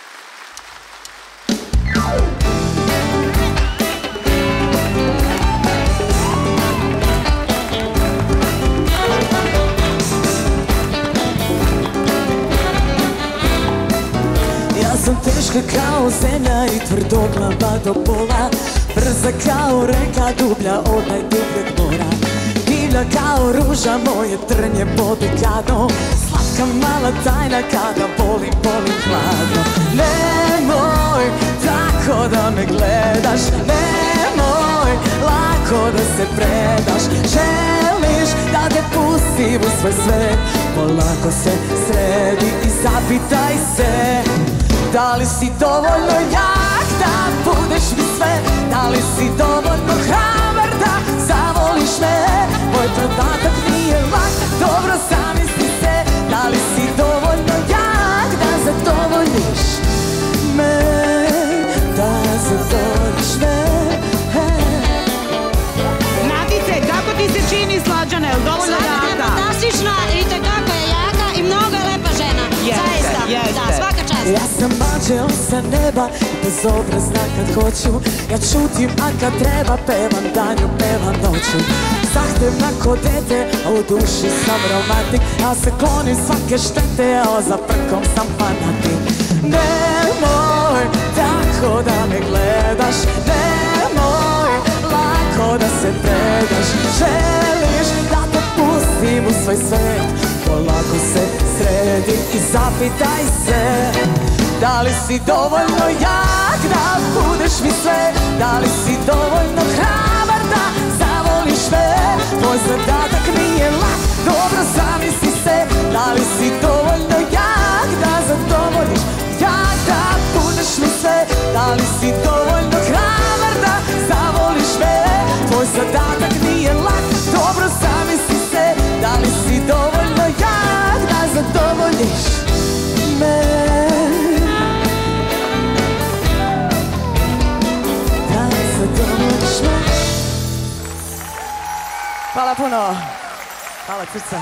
Ja sam teška kao zemlja i tvrdoglava do pola, brza kao reka, dublja od najdubljeg mora. Divlja kao ruža, moje trnje bodekadno, slatka mala tajna kada volim hladno. Nemoj tako da me gledaš, nemoj lako da se predaš. Želiš da te pustim u svoj svet, polako se sredi i zapitaj se. Da li si dovoljno jak da budeš mi sve? Da li si dovoljno hrabar da zavoliš me? Moj zadatak nije lak, dobro zamisli se. Da li si dovoljno jak da zadovoljiš me? Da zadovoljiš me? Nadice, kako ti se čini, Slađana? Je li dovoljno jaka? Slađana je fantastična, i tekako je jaka i mnogo je lepa žena. Zaista, da, svaka čast. Ja sam anđeo sa neba, bezobrazna kad hoću. Ja čutim, a kad treba pevam danju, pevam noću. Zahtevna ko dete, a u duši sam romantik. Ja se klonim svake štete, a za prkom sam fanatik. Nemoj tako da me gledaš, nemoj lako da se predaš. Želiš da te pustim u svoj svet, polako se sredi i zapitaj se, da li si dovoljno jak da budeš mi sve, da li si dovoljno hrabar da zavoliš me. Tvoj zadatak nije lak, dobro zamisli se, da li si dovoljno jak da zadovoljiš, jak da budeš mi sve, da li si dovoljno hrabar da zavoliš me. Tvoj zadatak nije lak, dobro zamisli se, da li si dovoljno jak da zadovoljiš me. Da zadovoljiš me. Hvala puno. Hvala Crca.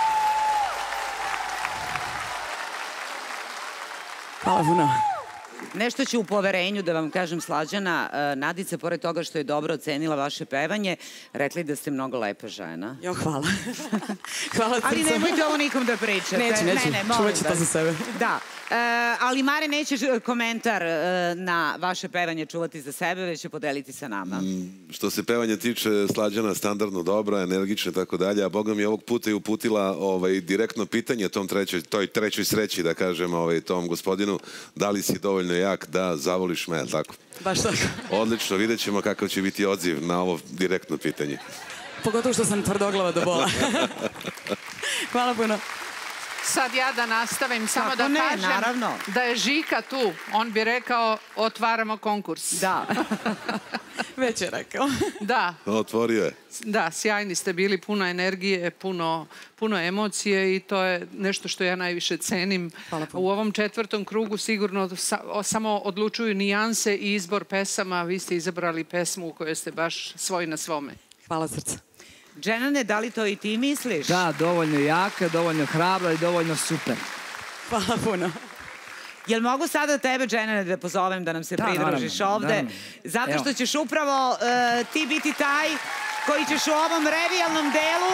Hvala puno. Nešto ću u poverenju da vam kažem, Slađana. Nadica, pored toga što je dobro ocenila vaše pevanje, rekli da ste mnogo lepa žena. Jo, hvala. Hvala, Crca. Ali nemojte ovo nikom da pričate. Neću. Čuvat ću to za sebe. Da. Ali Mare nećeš komentar na vaše pevanje čuvati za sebe, već će podeliti sa nama. Što se pevanja tiče, Slađana standardno dobra, energična i tako dalje, a Boga mi ovog puta je uputila direktno pitanje toj trećoj sreći, da kažem, tom gospodinu, da li si dovoljno jak da zavoliš me, tako? Baš tako. Odlično, vidjet ćemo kakav će biti odziv na ovo direktno pitanje. Pogotovo što sam tvrdoglava do bola. Hvala puno. Sad ja da nastavim, samo da kažem da je Žika tu. On bi rekao, otvaramo konkurs. Da. Već je rekao. Da. Otvorio je. Da, sjajni ste bili, puno energije, puno emocije i to je nešto što ja najviše cenim. U ovom 4. krugu sigurno samo odlučuju nijanse i izbor pesama. Vi ste izabrali pesmu u kojoj ste baš svoj na svome. Hvala, Crca. Dženane, da li to i ti misliš? Da, dovoljno jaka, dovoljno hrabra i dovoljno super. Hvala puno. Jel mogu sada tebe, Dženane, da pozovem da nam se pridružiš ovde? Zato što ćeš upravo ti biti taj koji ćeš u ovom revijalnom delu...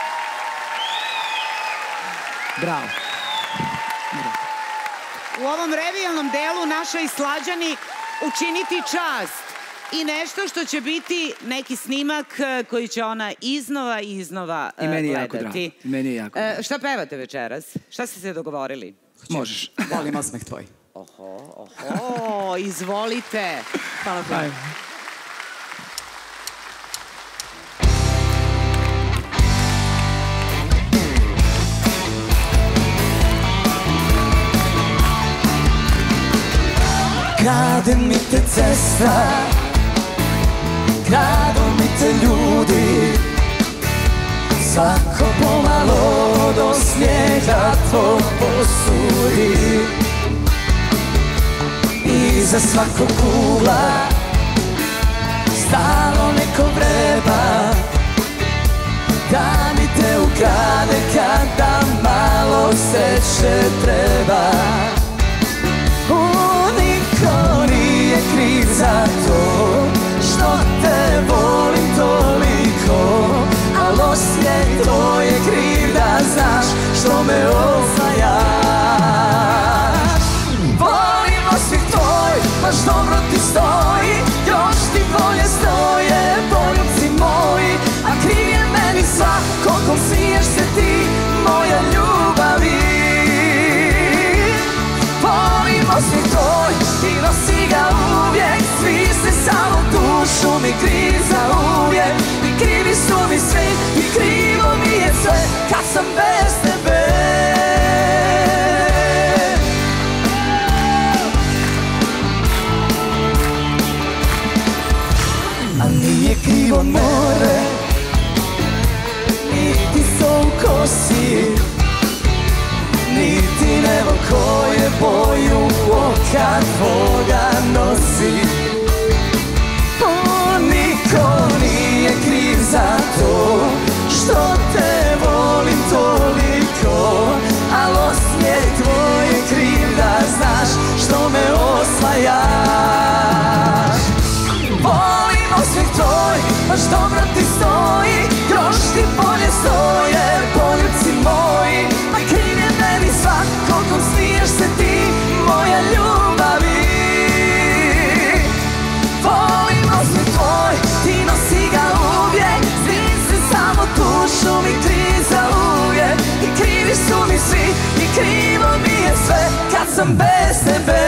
Bravo. U ovom revijalnom delu našoj Slađani učiniti čast i nešto što će biti neki snimak koji će ona iznova i iznova gledati. I meni je jako drago. Meni je jako drago. Šta pevate večeras? Šta ste se dogovorili? Možeš. Volim osmeh tvoj. Oho, izvolite. Hvala puno. Krade mi te cesta, kradu mi te ljudi, svako pomalo do snijega tvog posudi. Iza svakog kugla stalo neko vreba, da mi te ukrade kada malo sreće treba. Niko nije kriv za to što te volim toliko, al osmijeh tvoj je kriv da znaš što me osvajaš. Volim osmijeh tvoj, baš dobro ti stoji, još ti bolje stoje poljubci moji, a kriv je meni svako kom smiješ se ti, moja ljubavi. Volim osmijeh tvoj i nosi ga uvijek, svi se samo dušu mi kriv za uvijek. I krivi su mi svi i krivo mi je sve kad sam bez tebe. A nije krivo more, niti sol u kosi, niti nebo koje boju oka tvoga nosi. Niko nije kriv za to što te volim toliko, al osmijeh tvoj je kriv da znaš baš dobro ti stoji, još ti bolje stoje poljubci moji. Ma kriv je meni svako kom smiješ se ti, moja ljubavi. Volim osmeh tvoj, ti nosi ga uvijek, zvin se samo dušu mi krivi za uvijek. I krivi su mi svi, i krivo mi je sve, kad sam bez tebe.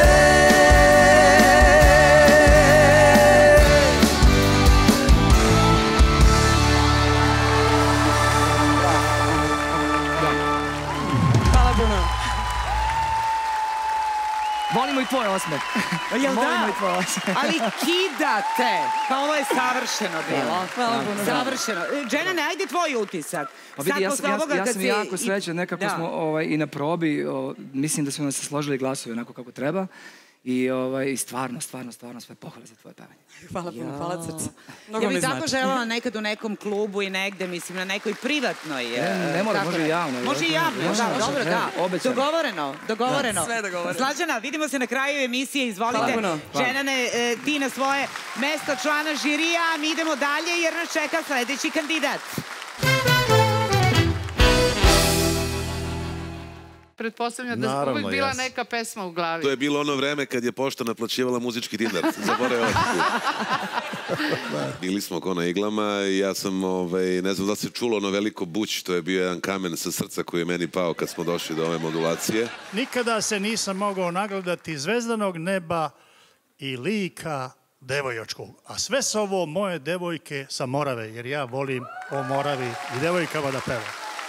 Volimo i tvoj osmeh. Jel da? Volimo i tvoj osmeh. Ali kidate. Pa ovo je savršeno bilo. Hvala puno. Savršeno. Dženane, ajde tvoj utisak. Pa vidi, ja sam jako srećan, nekako smo i na probi, mislim da su nas složili glasovi onako kako treba. I stvarno sve pohvale za tvoje pevanje. Hvala puno, hvala srce. Ja bih tako želela nekad u nekom klubu i negde, mislim, na nekoj privatnoj... Ne mora, može i javno. Može i javno, da, dobro, da. Dogovoreno. Sve dogovoreno. Slađana, vidimo se na kraju emisije, izvolite. Dženane, ti na svoje mesto člana žirija, mi idemo dalje jer nas čeka sledeći kandidat. Pretpostavljam da je uvijek bila neka pesma u glavi. To je bilo ono vreme kad je pošta naplaćivala muzički dinar. Zaboravio. Bili smo ko na iglama i ja sam, ne znam da se čulo ono veliko buć, to je bio jedan kamen sa srca koji je meni pao kad smo došli do ove modulacije. Nikada se nisam mogao nagledati zvezdanog neba i lika devojačkog. A sve su ovo moje devojke sa Morave, jer ja volim o Moravi i devojkama da pevam.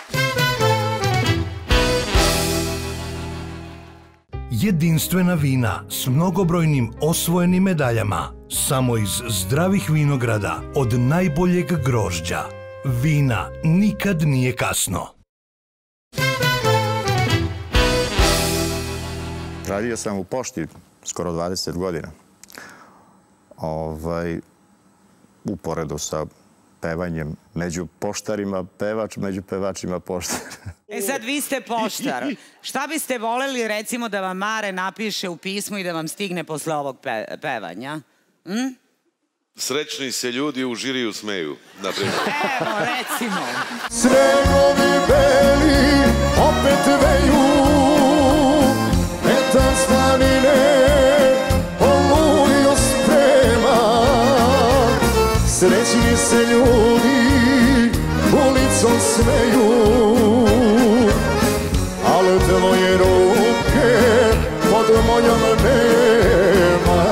Jedinstvena vina s mnogobrojnim osvojenim medaljama. Samo iz zdravih vinograda od najboljeg grožđa. Vina nikad nije kasno. Radio sam u pošti skoro 20 godina. Uporedo sa pevanjem. Među poštarima pevač, među pevačima poštar. Sad vi ste poštar. Šta biste voleli recimo da vam Mare napiše u pismu i da vam stigne posle ovog pevanja? Srećni se ljudi u žiriju smeju, naprimjer. Evo, recimo. Sregovi beli opet veju, etan slanine oluju sprema. Srećni se ljudi ulicom smeju, ali tvoje ruke pod mojom nema.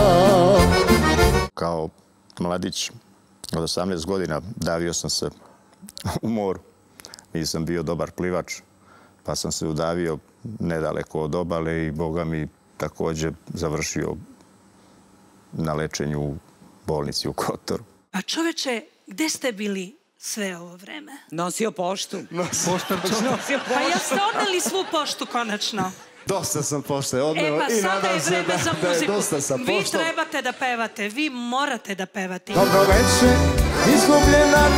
Kao mladić od 18 godina davio sam se u moru. Nisam bio dobar plivač, pa sam se udavio nedaleko od obale i Boga mi također završio na lečenju u bolnici u Kotoru. Pa čoveče, gde ste bili sve ovo vreme? Nosio poštu. Pa ja ste odneli svu poštu konačno. Dosta sam pošte odneo i nadam se da je dosta sa poštom. Vi trebate da pevate, vi morate da pevate. Dobro večer, izgubljena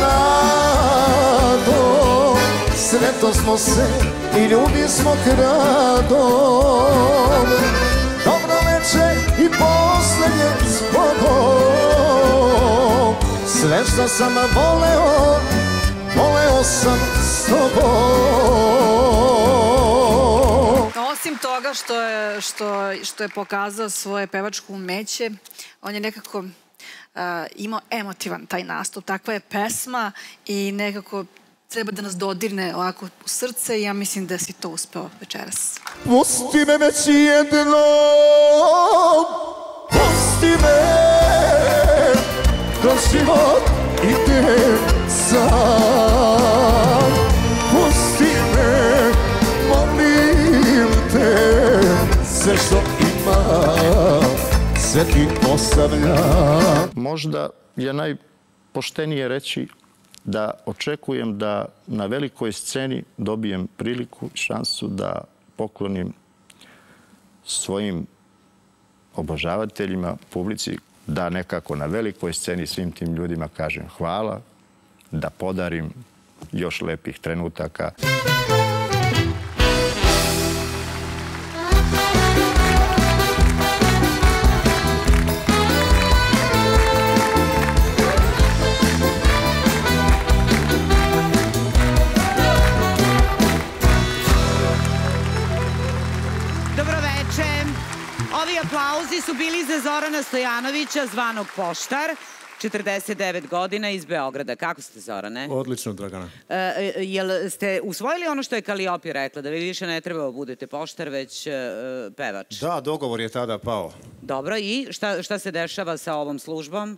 nado, sretno smo se i ljudi smo kradom. Dobro večer i poslednje s Bogom, sve što sam voleo, voleo sam s tobom. Osim toga što je pokazao svoje pevačko umeće, on je nekako imao emotivan taj nastup. Takva je pesma i nekako treba da nas dodirne ovako u srce i ja mislim da si to uspeo večeras. Pusti me već jednom, pusti me, kroz život idem sam. Pusti me, molim te, sve što imam, sve ti ostavljam. Možda je najpoštenije reći da očekujem da na velikoj sceni dobijem priliku, šansu da poklonim svojim obožavateljima, publici, da nekako na velikoj sceni svim tim ljudima kažem hvala, da podarim još lepih trenutaka. Ovi aplauzi su bili za Zorana Stojanovića, zvanog Poštar, 49 godina iz Beograda. Kako ste, Zorane? Odlično, Dragana. Jel ste usvojili ono što je Kaliopi rekla, da vi više ne treba da budete poštar, već pevač? Da, dogovor je tada pao. Dobro, i šta se dešava sa ovom službom?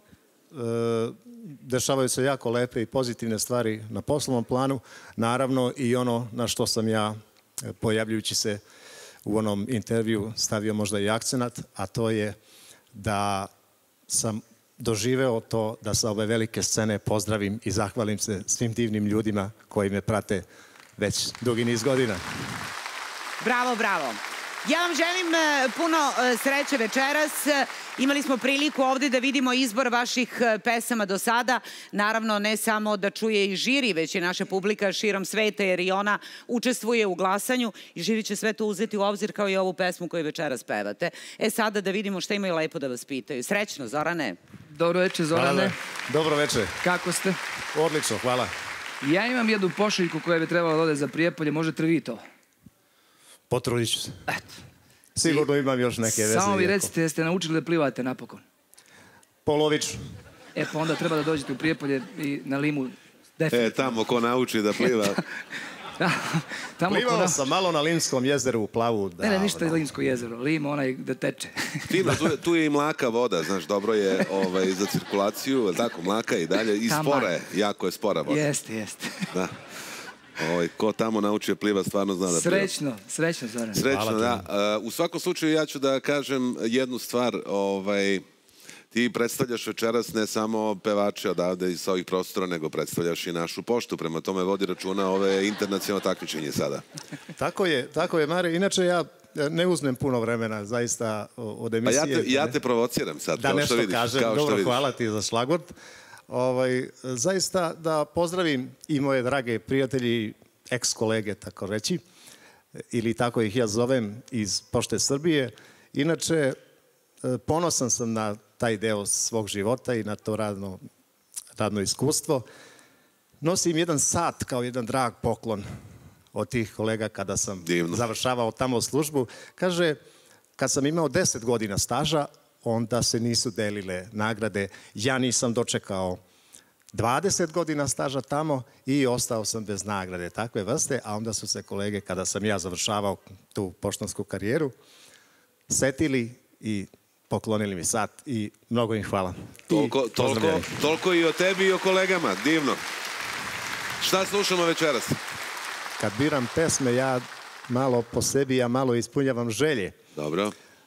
Dešavaju se jako lepe i pozitivne stvari na poslovnom planu, naravno i ono na što sam ja, pojavljujući se u onom intervju, stavio možda i akcenat, a to je da sam doživeo to da sa ove velike scene pozdravim i zahvalim se svim divnim ljudima koji me prate već dugi niz godina. Bravo, bravo. Ja vam želim puno sreće večeras. Imali smo priliku ovde da vidimo izbor vaših pesama do sada. Naravno, ne samo da čuje i žiri, već i naša publika širom sveta, jer i ona učestvuje u glasanju i žiri će sve to uzeti u obzir kao i ovu pesmu koju večeras pevate. Sada da vidimo šta imaju lepo da vas pitaju. Srećno, Zorane. Dobro večer, Zorane. Dobro večer. Kako ste? Odlično, hvala. Ja imam jednu pošiljku koja bi trebala da ode za Prijepolje. Možete vi to? Potrudit ću se. Sigurno imam još neke veze. Samo vi recite, jeste naučili da plivate napokon? Polovično. Pa onda treba da dođete u Prijepolje i na Limu. Tamo ko nauči da pliva. Plivao sam malo na Limskom jezeru u plavu. Ne, ništa je Limsko jezero. Lim, onaj da teče. Tu je i mlaka voda, znaš, dobro je za cirkulaciju, tako, mlaka i dalje. I spora je, jako je spora voda. Jeste. Da. Ko tamo nauči pliva stvarno zna da pliva. Srećno, Zoran. Srećno, da. U svakom slučaju ja ću da kažem jednu stvar. Ti predstavljaš večeras ne samo pevače odavde iz ovih prostora, nego predstavljaš i našu poštu. Prema tome vodi računa ove internacionalno takmičenje sada. Tako je, Mare. Inače ja ne uzmem puno vremena, zaista, od emisije. Ja te provociram sad, kao što vidiš. Da nešto kažem. Dobro, hvala ti za šlagvort. Zaista da pozdravim i moje drage prijatelji, ex-kolege, tako reći, ili tako ih ja zovem, iz Pošte Srbije. Inače, ponosan sam na taj deo svog života i na to radno iskustvo. Nosim jedan sat kao jedan drag poklon od tih kolega kada sam završavao tamo službu. Kaže, kad sam imao 10 godina staža, onda se nisu delile nagrade. Ja nisam dočekao 20 godina staža tamo i ostao sam bez nagrade takve vrste, a onda su se kolege, kada sam ja završavao tu poštansku karijeru, setili i poklonili mi sat i mnogo im hvala. Toliko i o tebi i o kolegama, divno. Šta slušamo večeras? Kad biram pesme, ja malo po sebi, ja malo ispunjavam želje. Dobro.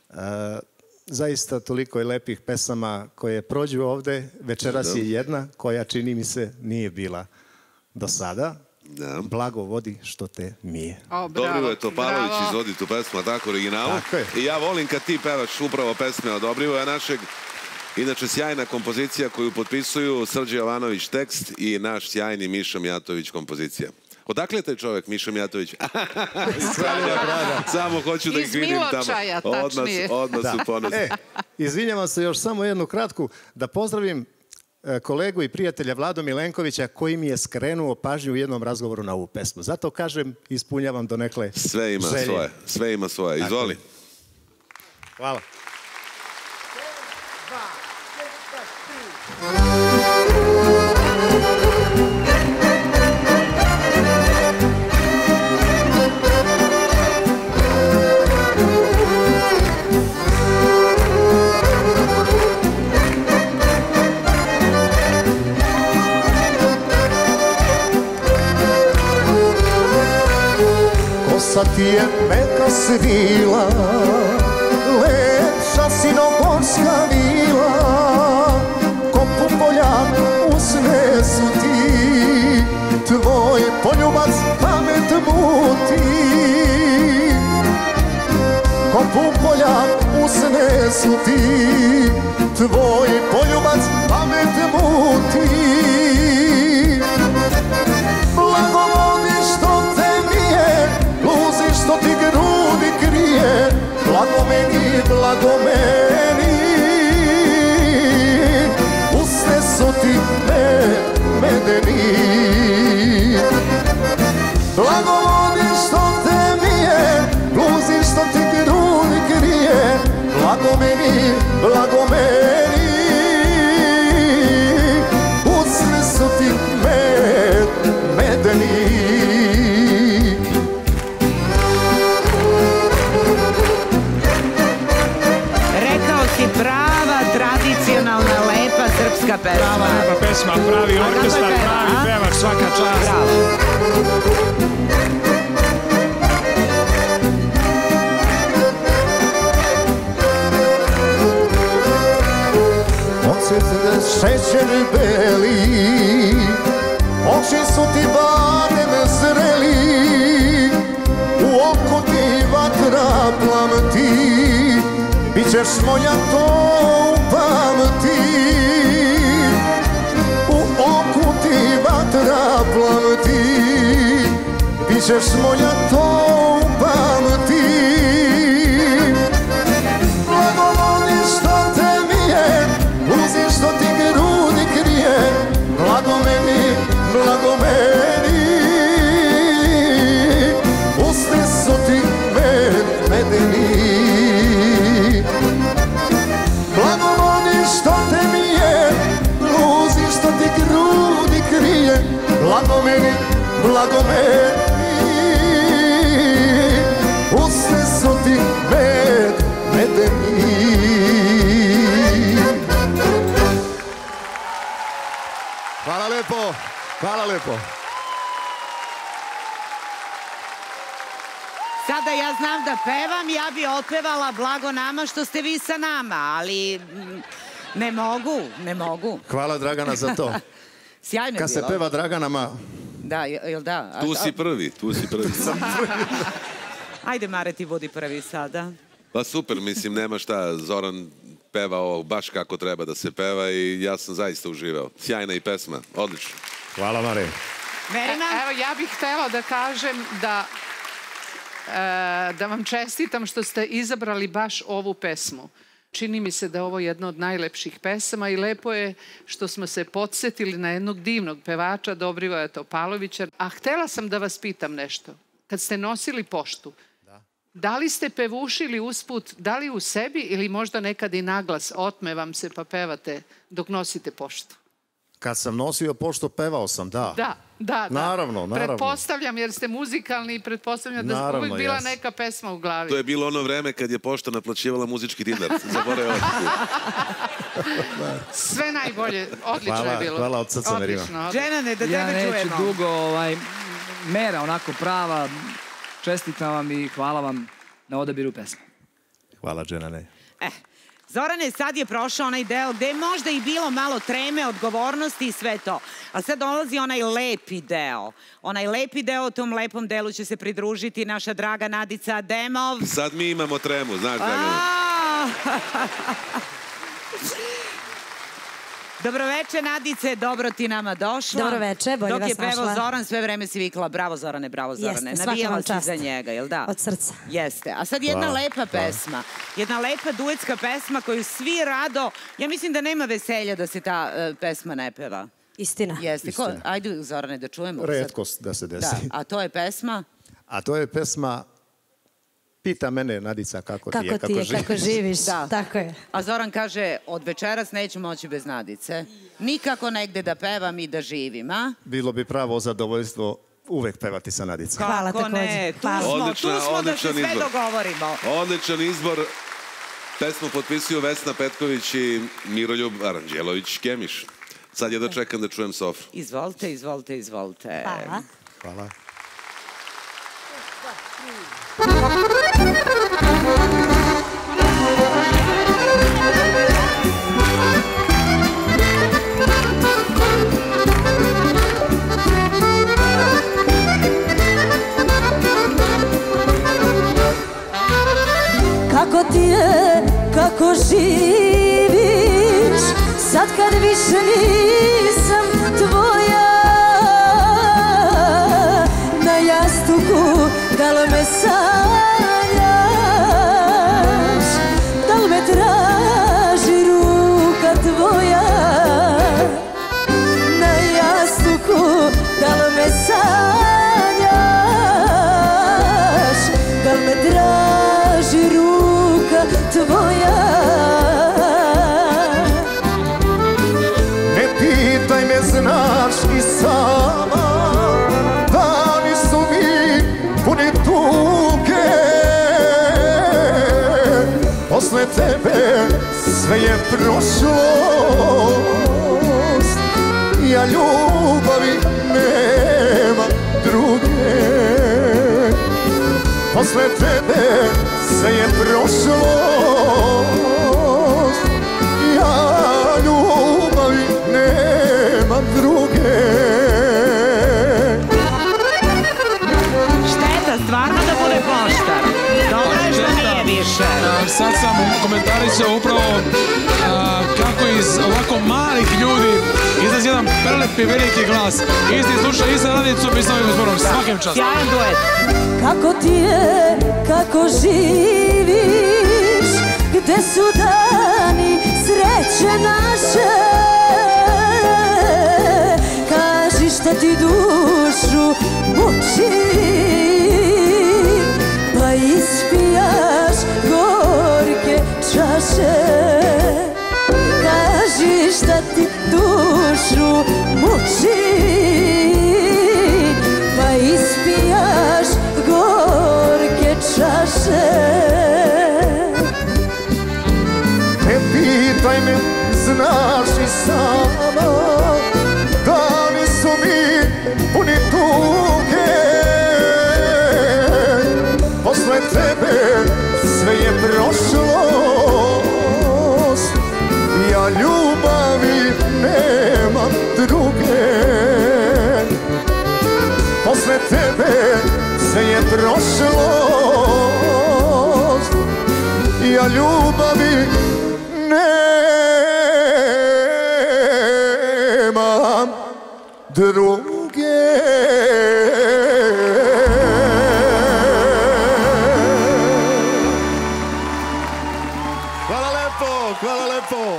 Zaista toliko je lepih pesama koje prođu ovde. Večeras je jedna koja, čini mi se, nije bila do sada. Blago vodi što te mije. Dobrivo je Topalović izvodi tu pesmu, tako originalu. I ja volim kad ti pevaš upravo pesme od Dobrivoja našeg. Inače, sjajna kompozicija koju potpisuju Srđe Jovanović tekst i naš sjajni Miša Mijatović kompozicija. Odakle je taj čovjek, Miša Mijatović? Samo hoću da ih vidim tamo. Iz Miločaja, tačnije. Odmah su ponosni. Izvinjavam se još samo jednu kratku, da pozdravim kolegu i prijatelja Vlado Milenkovića koji mi je skrenuo pažnju u jednom razgovoru na ovu pesmu. Zato kažem, ispunjavam donekle želje. Sve ima svoje. Izvoli. Hvala. Kosa ti je meka svila, lepša sinogorska vila, ko Pupoljak usne su ti, tvoj poljubac pamet muti. Ko Pupoljak usne su ti, tvoj poljubac pamet muti. Blagovodi što te mije, bluzi što ti grudi krije, blago meni, usne su ti medeni. Blagovodi što te mije, bluzi što ti grudi krije, blago meni, blago meni. Usne su ti medeni. Rekao si prava, tradicionalna, lepa srpska pesma. Prava, lepa pesma, pravi orkestar, pravi pevač, svaka čast. Odsjetne šećer beli, oči su ti badem zreli, u oko ti vatra plamti, bit ćeš moja to upamti. U oku ti vatra plamti, bit ćeš moja to upamti. Blagovoni što te mije, uzi što ti grudi krije, blago meni, blago meni. Usne su ti medeni. Blagovoni što te mije, uzi što ti grudi krije, blago meni, blago meni. Usne su ti medeni. Hvala lepo, hvala lepo. Sada ja znam da pevam, ja bi otpevala Blago nama što ste vi sa nama, ali ne mogu. Hvala Dragana za to. Sjajno je bilo. Kad se peva Draganama... Da, jel da? Tu si prvi. Ajde Mare, ti budi prvi sada. Pa super, mislim, nema šta. Zoran pevao baš kako treba da se peva i ja sam zaista uživao. Sjajna i pesma, odlično. Hvala Mare. Evo, ja bih htjela da kažem da vam čestitam što ste izabrali baš ovu pesmu. Čini mi se da je ovo jedna od najlepših pesama i lepo je što smo se podsjetili na jednog divnog pevača, Dobrivoja Topalovića. A htjela sam da vas pitam nešto. Kad ste nosili poštu, da li ste pevušili usput, da li u sebi ili možda nekad i naglas otme vam se pa pevate dok nosite poštu? Kad sam nosio poštu, pevao sam, da. Da. Naravno. Pretpostavljam, jer ste muzikalni i pretpostavljam da je uvijek bila neka pesma u glavi. To je bilo ono vreme kad je pošta naplaćivala muzički dinar. Zaboravio. Sve najbolje, odlično je bilo. Hvala od srca, Merima. Dženane, da tebe čujemo. Ja neću dugo, mera onako prava. Čestitam vam i hvala vam na odabiru pesme. Hvala, Dženane. Zorane, sad je prošao onaj deo gde je možda i bilo malo treme, odgovornosti i sve to. A sad dolazi onaj lepi deo. Onaj lepi deo, tom lepom delu će se pridružiti naša draga Nadica Ademov. Sad mi imamo tremu, znaš, Dragana. Dobroveče, Nadice, dobro ti nama došla. Dobroveče, bolje vas našla. Dok je pevao Zoran, sve vreme si vikala bravo Zorane, bravo Zorane. Jeste, svaka vam čast. Navijala si za njega, jel da? Od srca. Jeste. A sad jedna lepa pesma. Jedna lepa duetska pesma koju svi rado... Ja mislim da nema veselja da se ta pesma ne peva. Istina. Jeste. Ajde, Zorane, da čujemo. Retkost da se desi. A to je pesma? A to je pesma Pita mene, Nadica, kako ti je, kako živiš. Tako je. A Zoran kaže, od večeras neću moći bez Nadice. Nikako negde da pevam i da živim, a? Bilo bi pravo zadovoljstvo uvek pevati sa Nadicom. Hvala također. Tu smo da se sve dogovorimo. Odličan izbor. Pesmu potpisuju Vesna Petković i Miroljub Aranđelović-Kemiš. Sad je da čekam da čujem Sofru. Izvolite. Hvala. Hvala. Kako ti je, kako živiš, sad kad više nisam tvoja, na jastuku da li me sanjaš, da li me traži ruka tvoja, na jastuku da li me sanjaš, da li me traži ruka tvoja. tebe sve je prošlost, ja ljubavi nema druge. Posle tebe sve je prošlost, ja ljubavi nema druge. Šteta, stvarno da bude poštar. Dobro je što nije više. Sad sam komentarisao upravo kako iz ovako malih ljudi izlazi jedan prelepi veliki glas. Isti sluša i sa Radicom i sa ovim zborom. Svakim čast. Sjajan duet. Kako ti je, kako živiš, gde su dani sreće naše? Kaži šta ti dušu muči, pa ispijaš gorke čaše. Kaži šta ti dušu muči, pa ispijaš gorke čaše. Ne pitaj me, znaš i sama, da li su mi puni tuge. Posle tebe sve je prošlost, ja ljubavi nemam druge. Posle tebe sve je prošlost, ja ljubavi nemam druge. Hvala lepo, hvala lepo.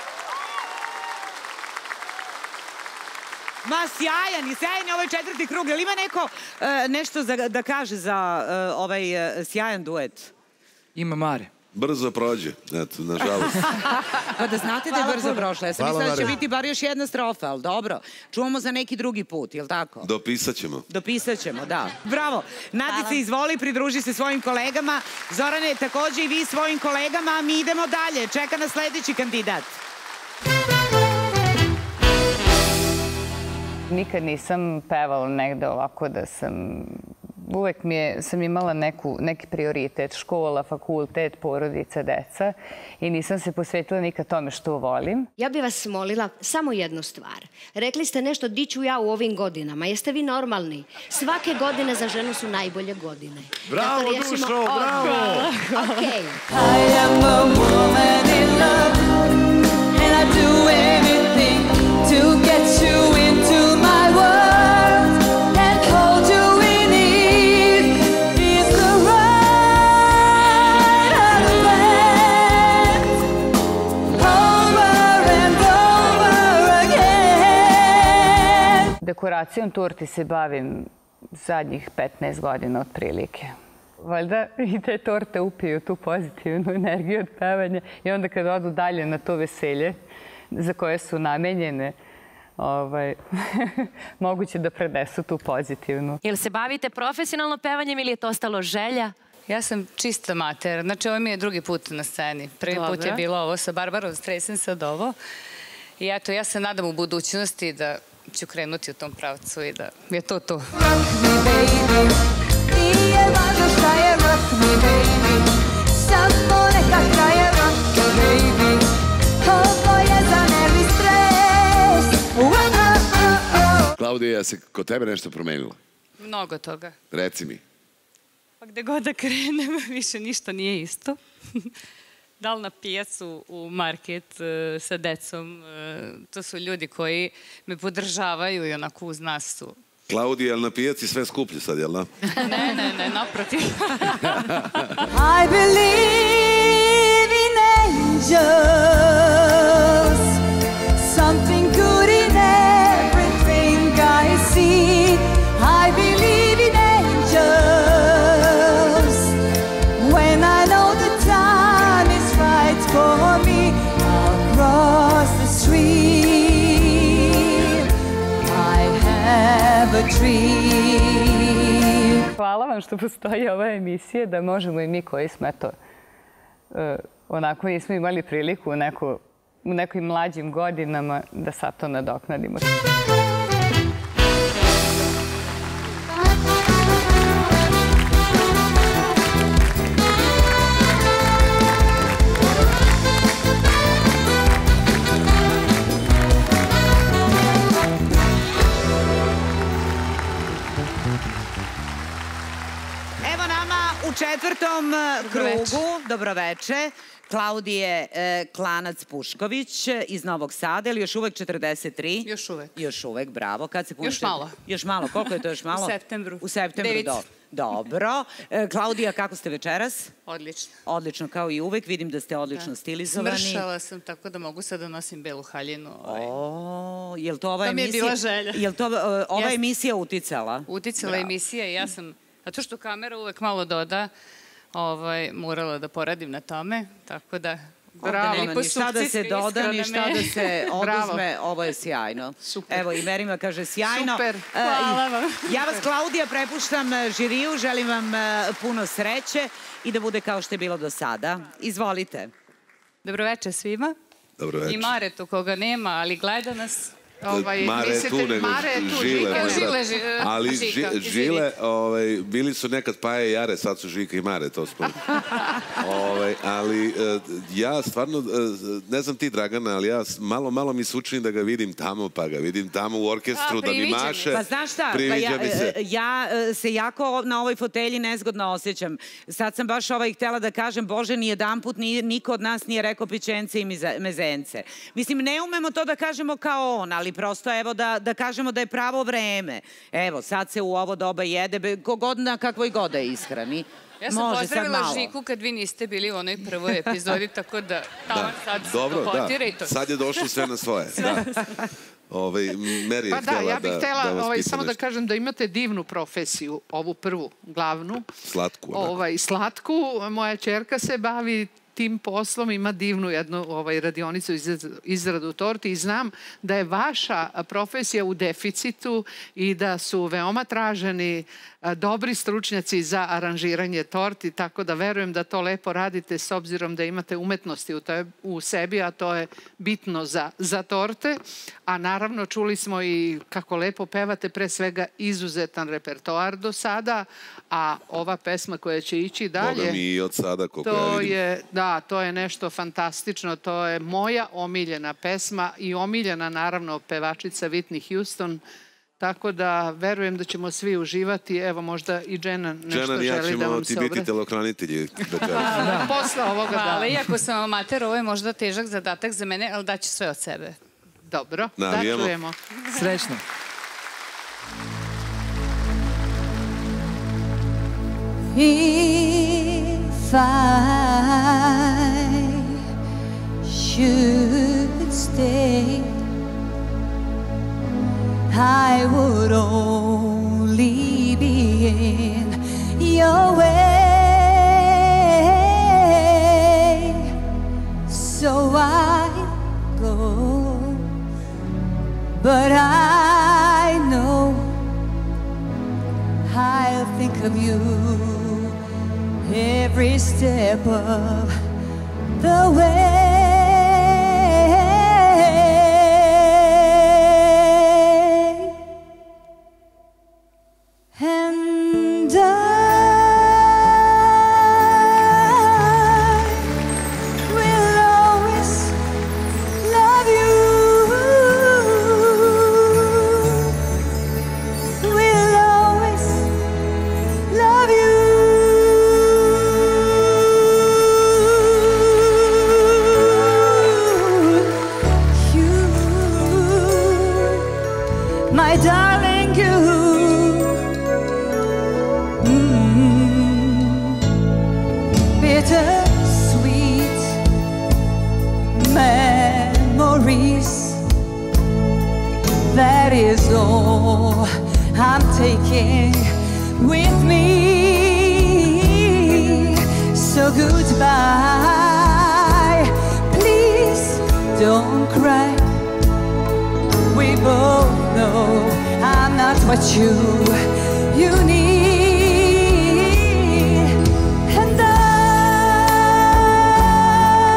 Ma sjajan i sjajan je ovaj četvrti krug. Jel ima neko nešto da kaže za ovaj sjajan duet? Ima Mare. Brzo prođe, eto, nažalost. Pa da znate da je brzo prošla. Ja sam mislila da će biti bar još jedna strofa, ali dobro. Čuvamo za neki drugi put, jel tako? Dopisat ćemo. Dopisat ćemo, da. Bravo. Nadice, izvoli, pridruži se svojim kolegama. Zorane, takođe i vi svojim kolegama, a mi idemo dalje. Čeka nas sledeći kandidat. Nikad nisam pevala negde ovako da sam... Uvek sam imala neki prioritet, škola, fakultet, porodica, deca i nisam se posvetila nikad tome što volim. Ja bih vas molila samo jednu stvar. Rekli ste nešto, di ću ja u ovim godinama. Jeste vi normalni? Svake godine za ženu su najbolje godine. Bravo, Dušo, bravo! Okej. I am a woman in love, and I do anything to get you into my world and hold you in it. Is the right event over and over again. Dekoracijom torti se bavim zadnjih 15 godina otprilike. Valjda i te torte upiju tu pozitivnu energiju od pevanja i onda kad odu dalje na to veselje za koje su namenjene, moguće da prenesu tu pozitivnu. Jel se bavite profesionalno pevanjem ili je to ostalo želja? Ja sam čista mater. Znači, ovo mi je drugi put na sceni. Prvi put je bilo ovo sa Barbarom Streisand, sad ovo. I eto, ja se nadam u budućnosti da ću krenuti u tom pravcu i da je to to. Nije važno šta je rock me baby, samo neka traje rock me baby. Ovo je za nervni stres. Klaudija, se kod tebe nešto promenilo? Mnogo toga. Reci mi. Pa gde god da krenem, više ništa nije isto. Da li na pijacu, u market, sa decom, to su ljudi koji me podržavaju i onako uz nas su. Klaudija, jel na pijaci sve skuplje sad, jel da? Ne, naprotiv. I believe in angels, something good in everything I see. I believe in angels, when I know the time is right for me. I'll cross the street, I have a dream. Hvala vam što postoji ova emisija, da možemo i mi koji smo, eto, onako nismo imali priliku u nekim mlađim godinama da sad to nadoknadimo. Evo nama u četvrtom krugu, dobroveče, Klaudije Klanac-Pušković iz Novog Sada, ili još uvek 43? Još uvek. Još uvek, bravo. Kad se Još malo. Još malo, koliko je to još malo? U septembru. U septembru, dobro. Klaudija, kako ste večeras? Odlično. Odlično, kao i uvek. Vidim da ste odlično stilizovani. Smršala sam, tako da mogu sad da nosim belu haljinu. Je li to ova emisija? To mi je bila želja. Je li to ova emisija uticala? Uticala emisija i ja sam, zato što kamera uvek malo doda, morala da poradim na tome, tako da... Bravo, ni šta da se doda, ni šta da se oduzme, ovo je sjajno. Evo i Merima kaže sjajno. Super, hvala vam. Ja vas, Klaudija, prepuštam žiriju, želim vam puno sreće i da bude kao što je bilo do sada. Izvolite. Dobroveče svima. Dobroveče. I Maretu koga nema, ali gleda nas. Mare je tu, nego Žile. Ali Žile, bili su nekad Paja i Jare, sad su Žika i Mare, to smo. Ali ja stvarno, ne znam ti Dragana, ali ja malo mi se učini da ga vidim tamo, pa ga vidim tamo u orkestru, da mi maše. Pa znaš šta, ja se jako na ovoj fotelji nezgodno osjećam. Sad sam baš htjela da kažem, Bože, nijedanput niko od nas nije rekao pićence i mezence. Mislim, ne umemo to da kažemo kao on, ali prosto evo da kažemo da je pravo vreme. Evo, sad se u ovo doba jede, kogod na kakvoj god da je ishrani. Ja sam pozdravila Žiku kad vi niste bili u onoj prvoj epizodi, tako da tamo sad to potira i to. Sad je došlo sve na svoje. Meri je htjela da vas pita. Ja bih htjela samo da kažem da imate divnu profesiju, ovu prvu, glavnu. Slatku. Slatku. Moja ćerka se bavi tim poslom, ima divnu jednu radionicu izradu torti i znam da je vaša profesija u deficitu i da su veoma traženi dobri stručnjaci za aranžiranje torti, tako da verujem da to lepo radite s obzirom da imate umetnosti u sebi, a to je bitno za torte. A naravno čuli smo i kako lepo pevate, pre svega izuzetan repertoar do sada, a ova pesma koja će ići dalje... Boga mi i od sada, koliko ja vidim. Da, to je nešto fantastično, to je moja omiljena pesma i omiljena naravno pevačica Whitney Houston, tako da verujem da ćemo svi uživati. Evo možda i Džena nešto želi da vam se ti biti telohranitelji. Posle ovoga da. Hvala, iako sam amater, ovo je možda težak zadatak za mene, ali daću sve od sebe. Dobro, da čujemo. Srećno. If I should stay, I would only be in your way. So I go, but I know I'll think of you every step of the way. And I will always love you, will always love you. My darling, you. Bittersweet memories. That is all I'm taking with me. So goodbye. Please don't cry. We both know I'm not what you need. And I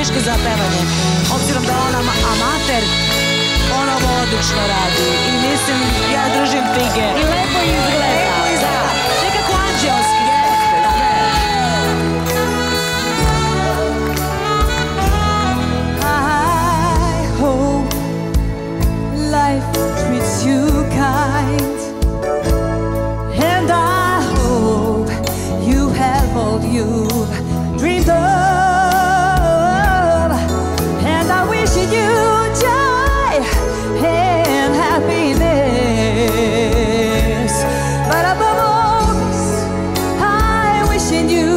teške za pevanje. Obzirom da je ona amater, ona ovo odlično radi. I mislim, ja držim fige. I lepo izgleda. Lepo izgleda. Nekako anđelski. I hope life treats you kind, and I hope you have all you've dreamed of, and I wish you joy and happiness, but above all this, I'm wishing you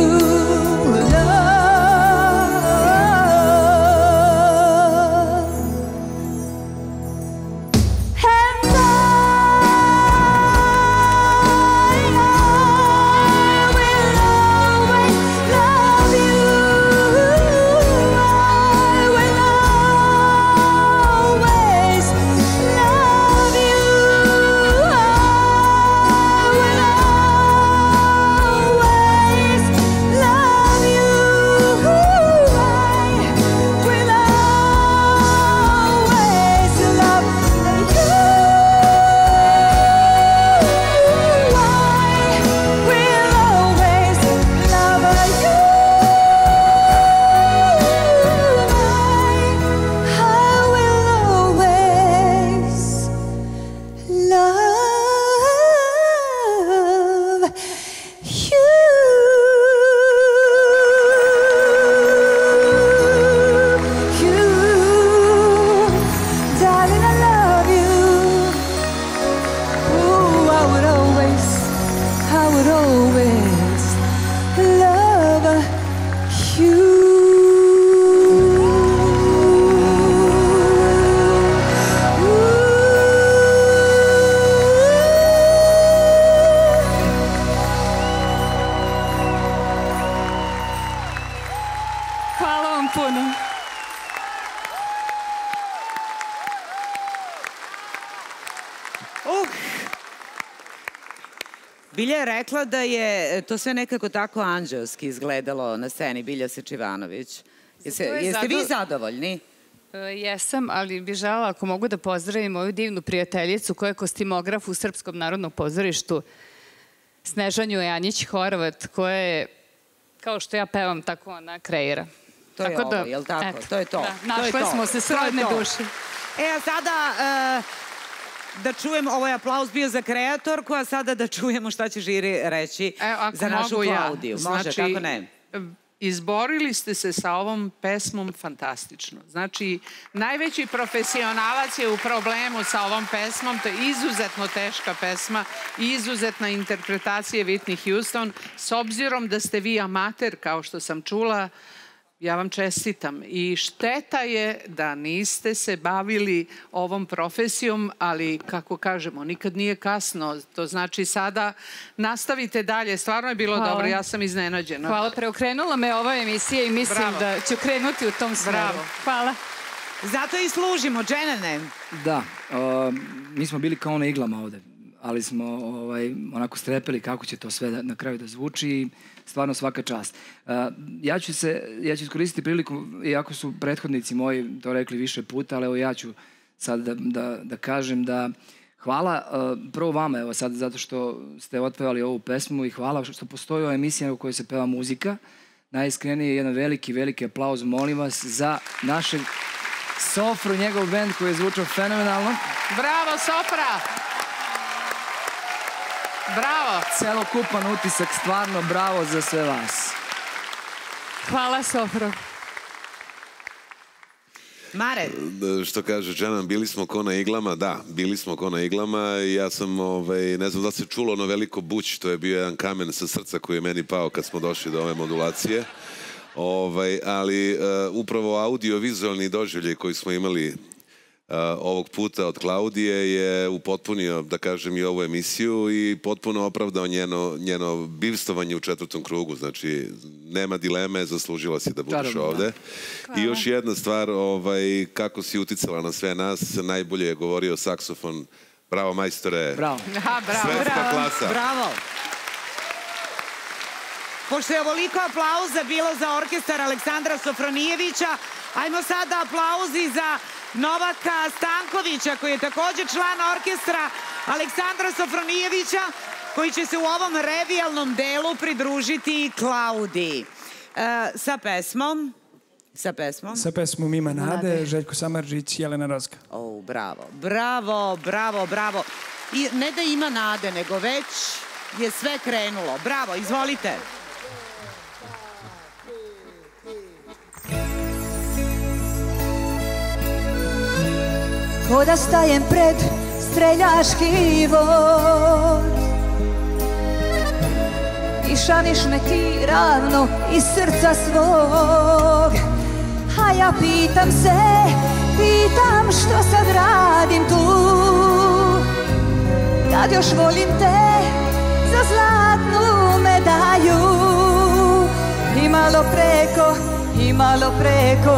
Bilja je rekla da je to sve nekako tako anđelski izgledalo na sceni, Bilja Sečivanović. Jeste vi zadovoljni? Jesam, ali bih želela, ako mogu da pozdravim moju divnu prijateljicu koja je kostimograf u Srpskom narodnom pozorištu, Snežanju Janjić-Horvat, koja je, kao što ja pevam, tako ona kreira. To je ovo, je li tako? To je to. Našle smo se srodne duše. A sada da čujem, ovo je aplauz bio za kreatorku, a sada da čujemo šta će žiri reći za našu Klaudiju. Može, kako ne? Izborili ste se sa ovom pesmom fantastično. Znači, najveći profesionalac je u problemu sa ovom pesmom. To je izuzetno teška pesma i izuzetna interpretacija Whitney Houston. S obzirom da ste vi amater, kao što sam čula, ja vam čestitam. I šteta je da niste se bavili ovom profesijom, ali kako kažemo, nikad nije kasno. To znači sada nastavite dalje. Stvarno je bilo dobro, ja sam iznenađena. Hvala, preokrenula me ova emisija i mislim da ću krenuti u tom smeru. Hvala. Zato i služimo, Dženane. Da, mi smo bili kao na iglama ovde, ali smo onako strepeli kako će to sve na kraju da zvuči i stvarno svaka čast. Ja ću iskoristiti priliku, iako su prethodnici moji to rekli više puta, ali evo ja ću sad da kažem da hvala prvo vama, evo sad, zato što ste otpevali ovu pesmu i hvala što postoji ova emisija u kojoj se peva muzika. Najiskrenije jedan veliki aplauz, molim vas, za našeg Sofru, njegov bend koji je zvučao fenomenalno. Bravo, Sofra! Bravo! Celokupan utisak, stvarno bravo za sve vas. Hvala, Sofro. Mare. Što kaže Dženan, bili smo ko na iglama, da, bili smo ko na iglama. Ja sam, ne znam da se čulo ono veliko buć, to je bio jedan kamen sa srca koji je meni pao kad smo došli do ove modulacije. Ali upravo audio-vizualni doživljaj koji smo imali ovog puta od Klaudije je upotpunio, da kažem, i ovu emisiju i potpuno opravdao njeno bivstovanje u 4. krugu. Znači, nema dileme, zaslužila si da budeš ovde. I još jedna stvar, kako si uticala na sve nas, najbolje je govorio saksofon. Bravo, majstore. Bravo. Svetska klasa. Bravo. Pošto je ovoliko aplauza bilo za orkestar Aleksandra Sofronijevića, ajmo sada aplauzi za Novaka Stankovića, koji je također član orkestra Aleksandra Sofronijevića, koji će se u ovom revijalnom delu pridružiti Klaudiji. Sa pesmom? Sa pesmom Ima nade, Željko Samardžić, Jelena Rozga. Bravo. I ne da ima nade, nego već je sve krenulo. Bravo, izvolite. Ko da stajem pred streljaški vod, išaniš me ti ravno iz srca svog, a ja pitam što sad radim tu, kad još volim te za zlatnu medalju, i malo preko.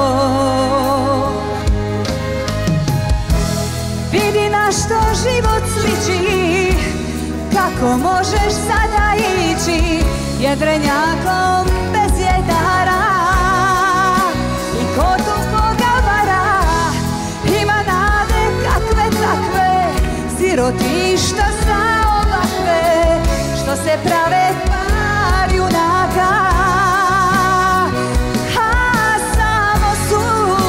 Vidi na što život sliči, kako možeš sada ići jedrenjakom bez jedara, i ko tu koga vara, ima nade kakve takve, sirotišta za ovakve, što se prave par junaka, a samo su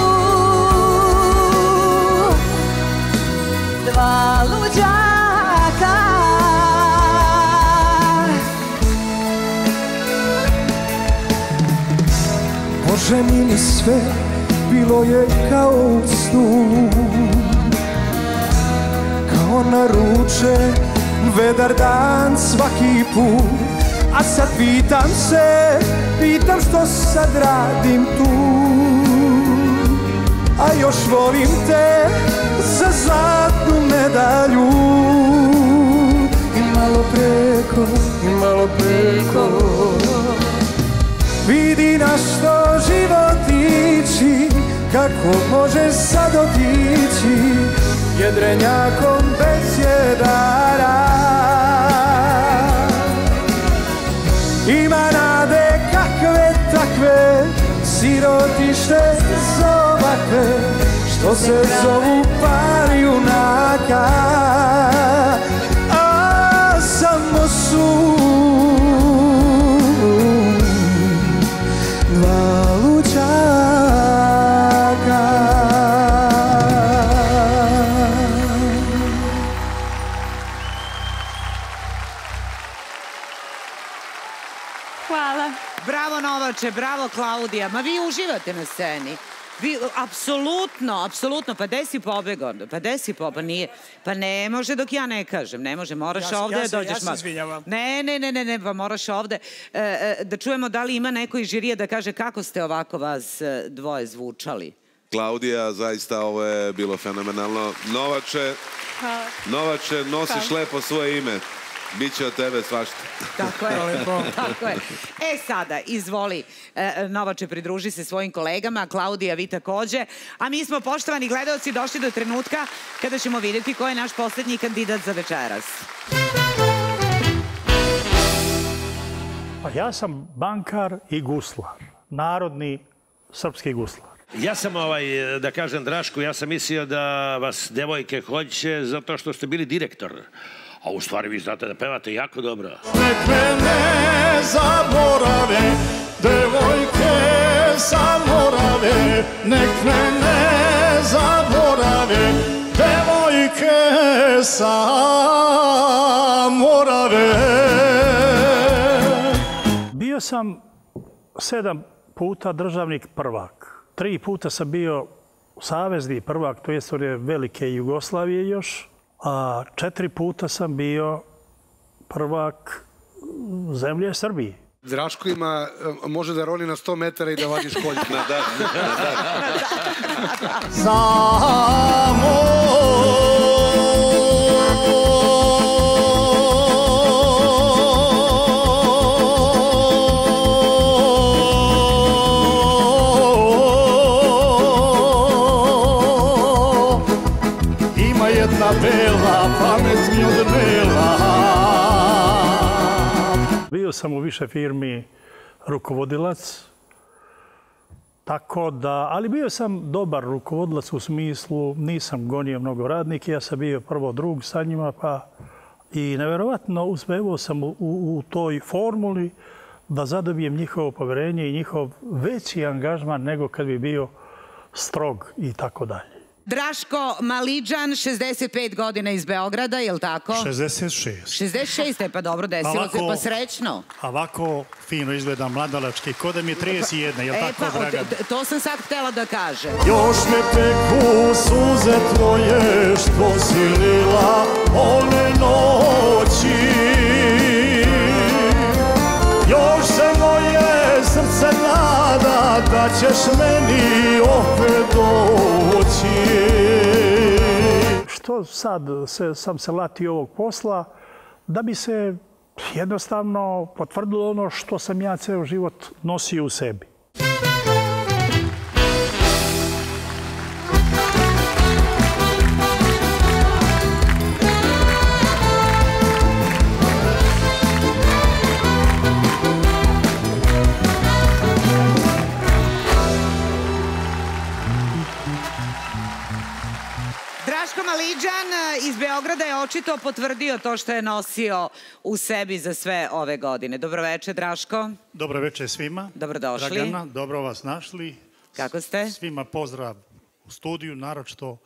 dva luđaka. Bože mili, sve bilo je kao u snu, kao naručen vedar dan svaki put, a sad pitam što sad radim tu, a još volim te za zlatnu medalju, i malo preko. Vidi na što život ići, kako možeš sad otići jedrenjakom bez jedara. Ima nade kakve takve, sirotište zovakve, što se zovu par junaka, a samo su dva luđaka. Hvala. Bravo Novače, bravo Klaudija. Ma vi uživate na sceni. Vi, apsolutno, pa gde si pobegao? Pa ne može dok ja ne kažem, ne može, moraš ovde da dođeš. Ja se izvinjavam. Ne, pa moraš ovde. Da čujemo da li ima neko iz žirija da kaže kako ste ovako vas dvoje zvučali. Klaudija, zaista ovo je bilo fenomenalno. Novače, nosiš lepo svoje ime. Biće od tebe svašta. Tako je. Sada, izvoli, Novače, pridruži se svojim kolegama, Klaudija, vi takođe. A mi smo, poštovani gledaoci, došli do trenutka kada ćemo vidjeti ko je naš poslednji kandidat za večeras. Ja sam bankar i guslar, narodni srpski guslar. Ja sam, da kažem Drašku, ja sam mislio da vas devojke hoće zato što ste bili direktor. A u stvari vi znate da pevate jako dobro. Nek me ne zaborave, devojke sa Morave, nek me ne zaborave, devojke sa Morave. Bio sam 7 puta državnik prvak. 3 puta sam bio savezni prvak, to jest velike Jugoslavije još. A 4 puta sam bio prvak zemlje Srbije. Draško može da roli na 100 metara i da vadi školjke. Samo Bio sam u više firmi rukovodilac, tako da, ali bio sam dobar rukovodilac u smislu, nisam gonio mnogo radnike, ja sam bio prvo drug sa njima, pa i neverovatno uspevao sam u toj formuli da zadobijem njihovo poverenje i njihov veći angažman nego kad bi bio strog i tako dalje. Draško Maliđan, 65 godina iz Beograda, je li tako? 66. 66, pa dobro, desilo se, pa srećno. Ovako fino izgleda mladalački, ko da mi je 31, je li tako, Dragan? To sam sad htjela da kažem. Još me peku suze tvoje što si lila one noći. Još se moje srce nada da ćeš meni opet doći. Što sad sam se latio ovog posla da bi se jednostavno potvrdilo ono što sam ja ceo život nosio u sebi. Draško Maliđan iz Beograda je očito potvrdio to što je nosio u sebi za sve ove godine. Dobroveče, Draško. Dobroveče svima. Dobrodošli. Dragana, dobro vas našli. Kako ste? Svima pozdrav u studiju, naročito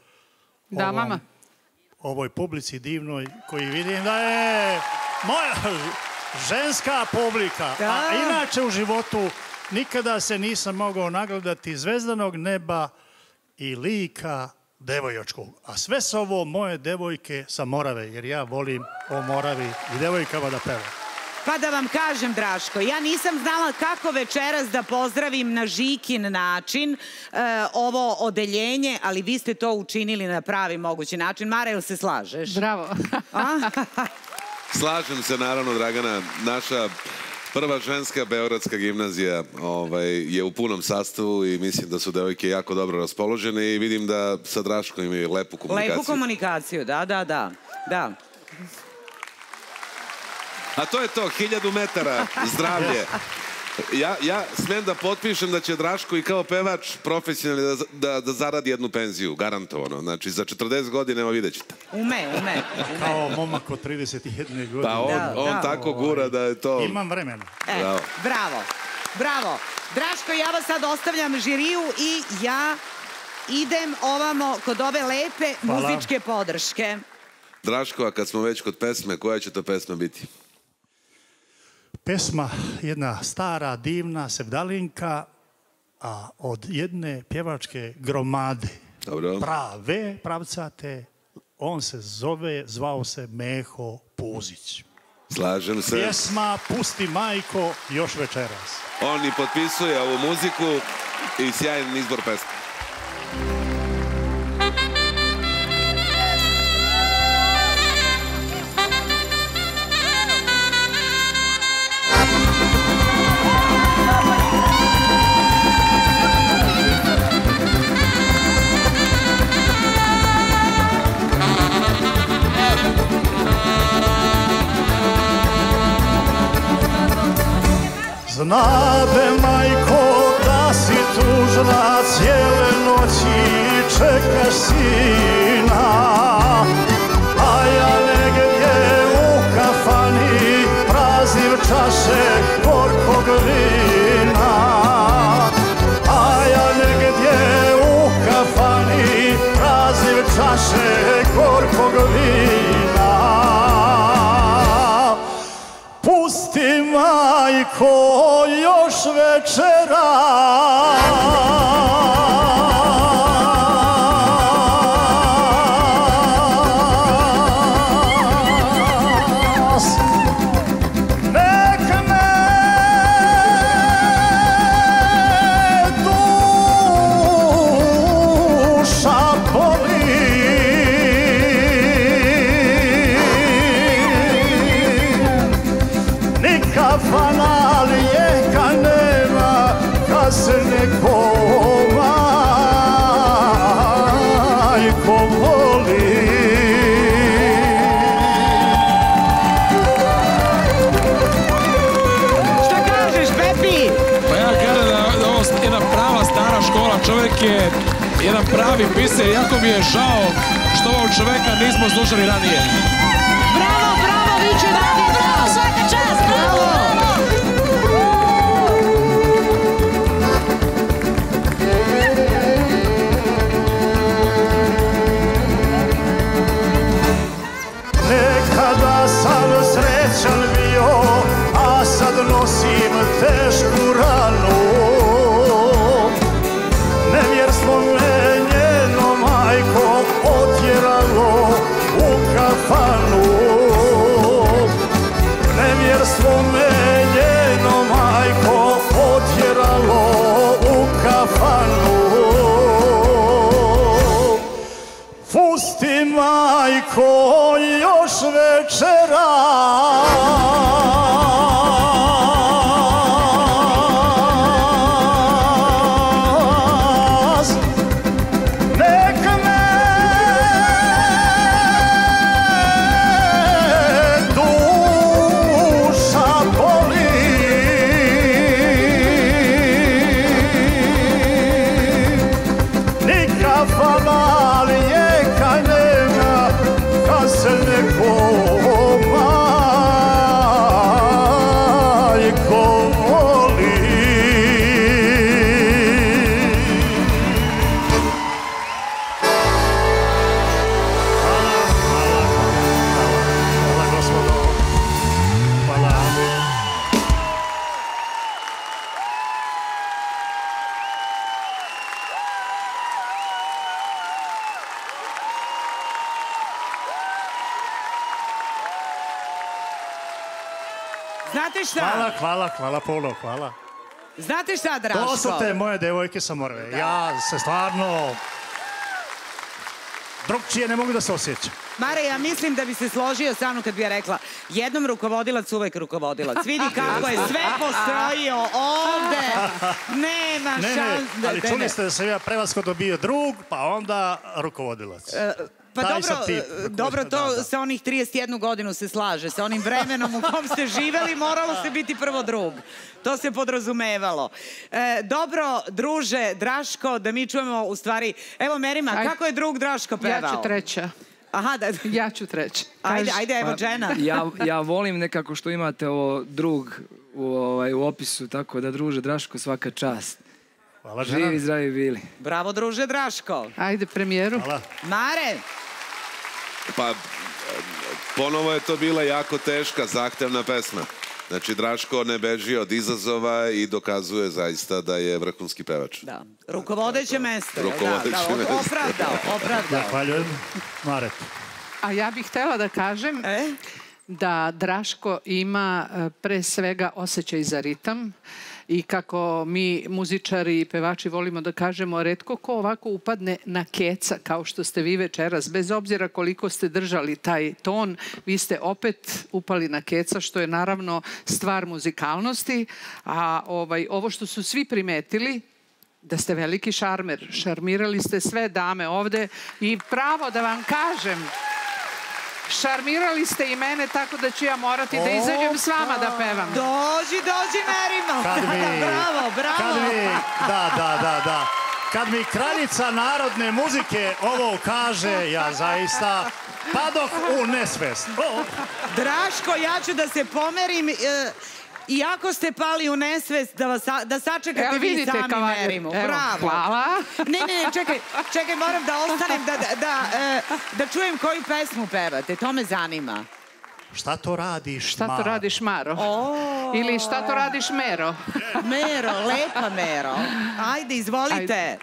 ovoj publici divnoj koji vidim da je moja ženska publika. A inače u životu nikada se nisam mogao nagledati zvezdanog neba i lika devojačkog. A sve su ovo moje devojke sa Morave, jer ja volim o Moravi i devojkama da pevam. Pa da vam kažem, Draško, ja nisam znala kako večeras da pozdravim na Žikin način ovo odeljenje, ali vi ste to učinili na pravi mogući način. Mara, jel se slažeš? Bravo. Slažem se, naravno, Dragana. Naša prva ženska beogradska gimnazija je u punom sastavu i mislim da su devojke jako dobro raspoložene i vidim da sa Draškom imaju lepu komunikaciju. Lepu komunikaciju, da. A to je to, 1000 metara, zdravlje. Ja smem da potpišem da će Draško i kao pevač profesionalni da zaradi jednu penziju, garantovano. Znači, za 40 godina, evo vidjet ćete. Ume. Kao momak od 31 godine. Pa on tako gura da je to... Imam vremena. Bravo. Draško, ja vas sad ostavljam žiriju i ja idem ovamo kod ove lepe muzičke podrške. Draško, a kad smo već kod pesme, koja će to pesma biti? Pesma, jedna stara, divna sevdalinka od jedne pjevačke gromade. Dobro. Pravcate, on se zvao se Meho Puzić. Slažem se. Pjesma Pusti majko još večeras. On i potpisuje ovu muziku i sjajan izbor pesme. Znade, majko, da si tužna cijele noći, čekaš sina, a ja negdje u kafani praznim čaše gorkog vina, a ja negdje u kafani praznim čaše gorkog vina. Pusti, majko, još večeras. Nek me duša boli, ni kafana lijeka nema, kad se neko majko voli. prava stara škola, čovjek je jedan pravi piser, jako mi je žao što ovog čovjeka nismo slušali ranije. Bravo, bravo, viče Dani, bravo, svaka čast, bravo! Nekada sam srećan bio, a sad nosim tešku ranu. Nevjerstvo me njeno majko otjeralo u kafanu. Nevjerstvo me njeno majko otjeralo u kafanu. Pusti majko još večeras. Znate šta? Hvala puno, hvala. Znate šta, Draško? To su te moje devojke sa Morave. Ja se stvarno drugčije ne mogu da se osjećam. Mare, ja mislim da bi se složio sa mnom kad bi ja rekla jednom rukovodilac, uvek rukovodilac. Vidi kako je sve postrojio ovde. Nema šans. Ali čuli ste da sam ja prevashodno bio drug, pa onda rukovodilac. Pa dobro, to sa onih 31 godinu se slaže. Sa onim vremenom u kom ste živeli moralo se biti prvo drug. To se podrazumevalo. Dobro, druže, Draško, da mi čujemo u stvari... Evo, Merima, kako je drug Draško pevao? Ja ću treća. Aha, da. Ja ću treća. Ajde, evo, Džena. Ja volim nekako što imate ovo drug u opisu, tako da, druže, Draško, svaka čast. Hvala, Džena. Živi, zdravi bili. Bravo, druže, Draško. Ajde, premijeru. Hvala. Mare. Pa, ponovo je to bila jako teška, zahtevna pesma. Znači, Draško ne beži od izazova i dokazuje zaista da je vrhunski pevač. Da. Rukovodeće mesto. Rukovodeće mesto. Opravdao. Zahvaljujem, Mare. A ja bih htjela da kažem da Draško ima pre svega osjećaj za ritam i kako mi muzičari i pevači volimo da kažemo, retko ko ovako upadne na keca kao što ste vi večeras, bez obzira koliko ste držali taj ton, vi ste opet upali na keca, što je naravno stvar muzikalnosti, a ovo što su svi primetili, da ste veliki šarmer, šarmirali ste sve dame ovde i pravo da vam kažem, šarmirali ste i mene, tako da ću ja morati da izađem s vama da pevam. Dođi, Merimo. Bravo. Da. Kad mi kraljica narodne muzike ovo kaže, ja zaista padoh u nesvest. Draško, ja ću da se pomerim. Iako ste pali u nesvest, da sačekate vi sami Merimu. Bravo. Hvala. Ne, čekaj, moram da ostanem, da čujem koju pesmu pevate. To me zanima. Šta to radiš, Maro? Šta to radiš, Maro? Ili šta to radiš, Mero? Mero, lepa Mero. Ajde, izvolite.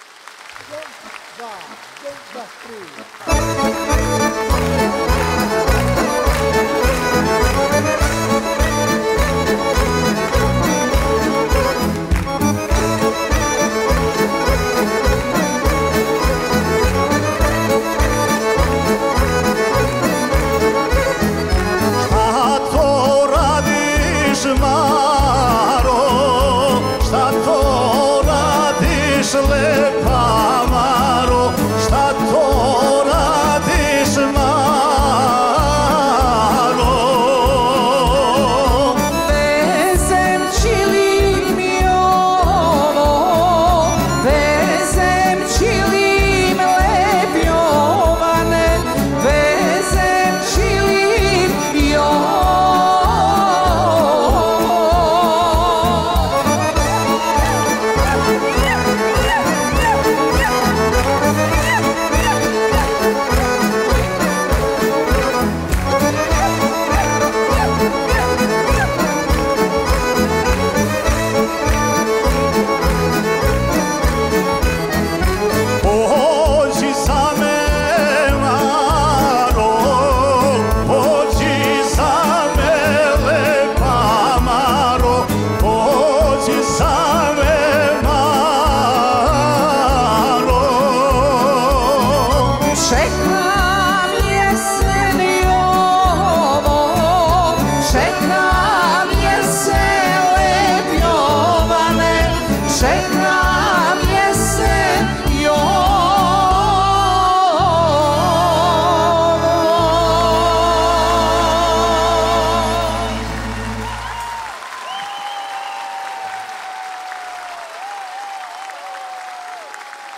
Maro, šta to radiš, lepa Maro, šta to radiš?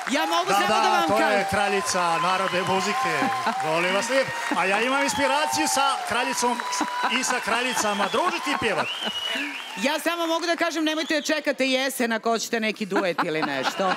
Ja mogu samo da vam kažem. To je kraljica narodne muzike. Volim vas lijepo. A ja imam inspiraciju sa kraljicom i sa kraljicama družiti i pjevati. Ja samo mogu da kažem, nemojte da čekate jesen ako hoćete neki duet ili nešto.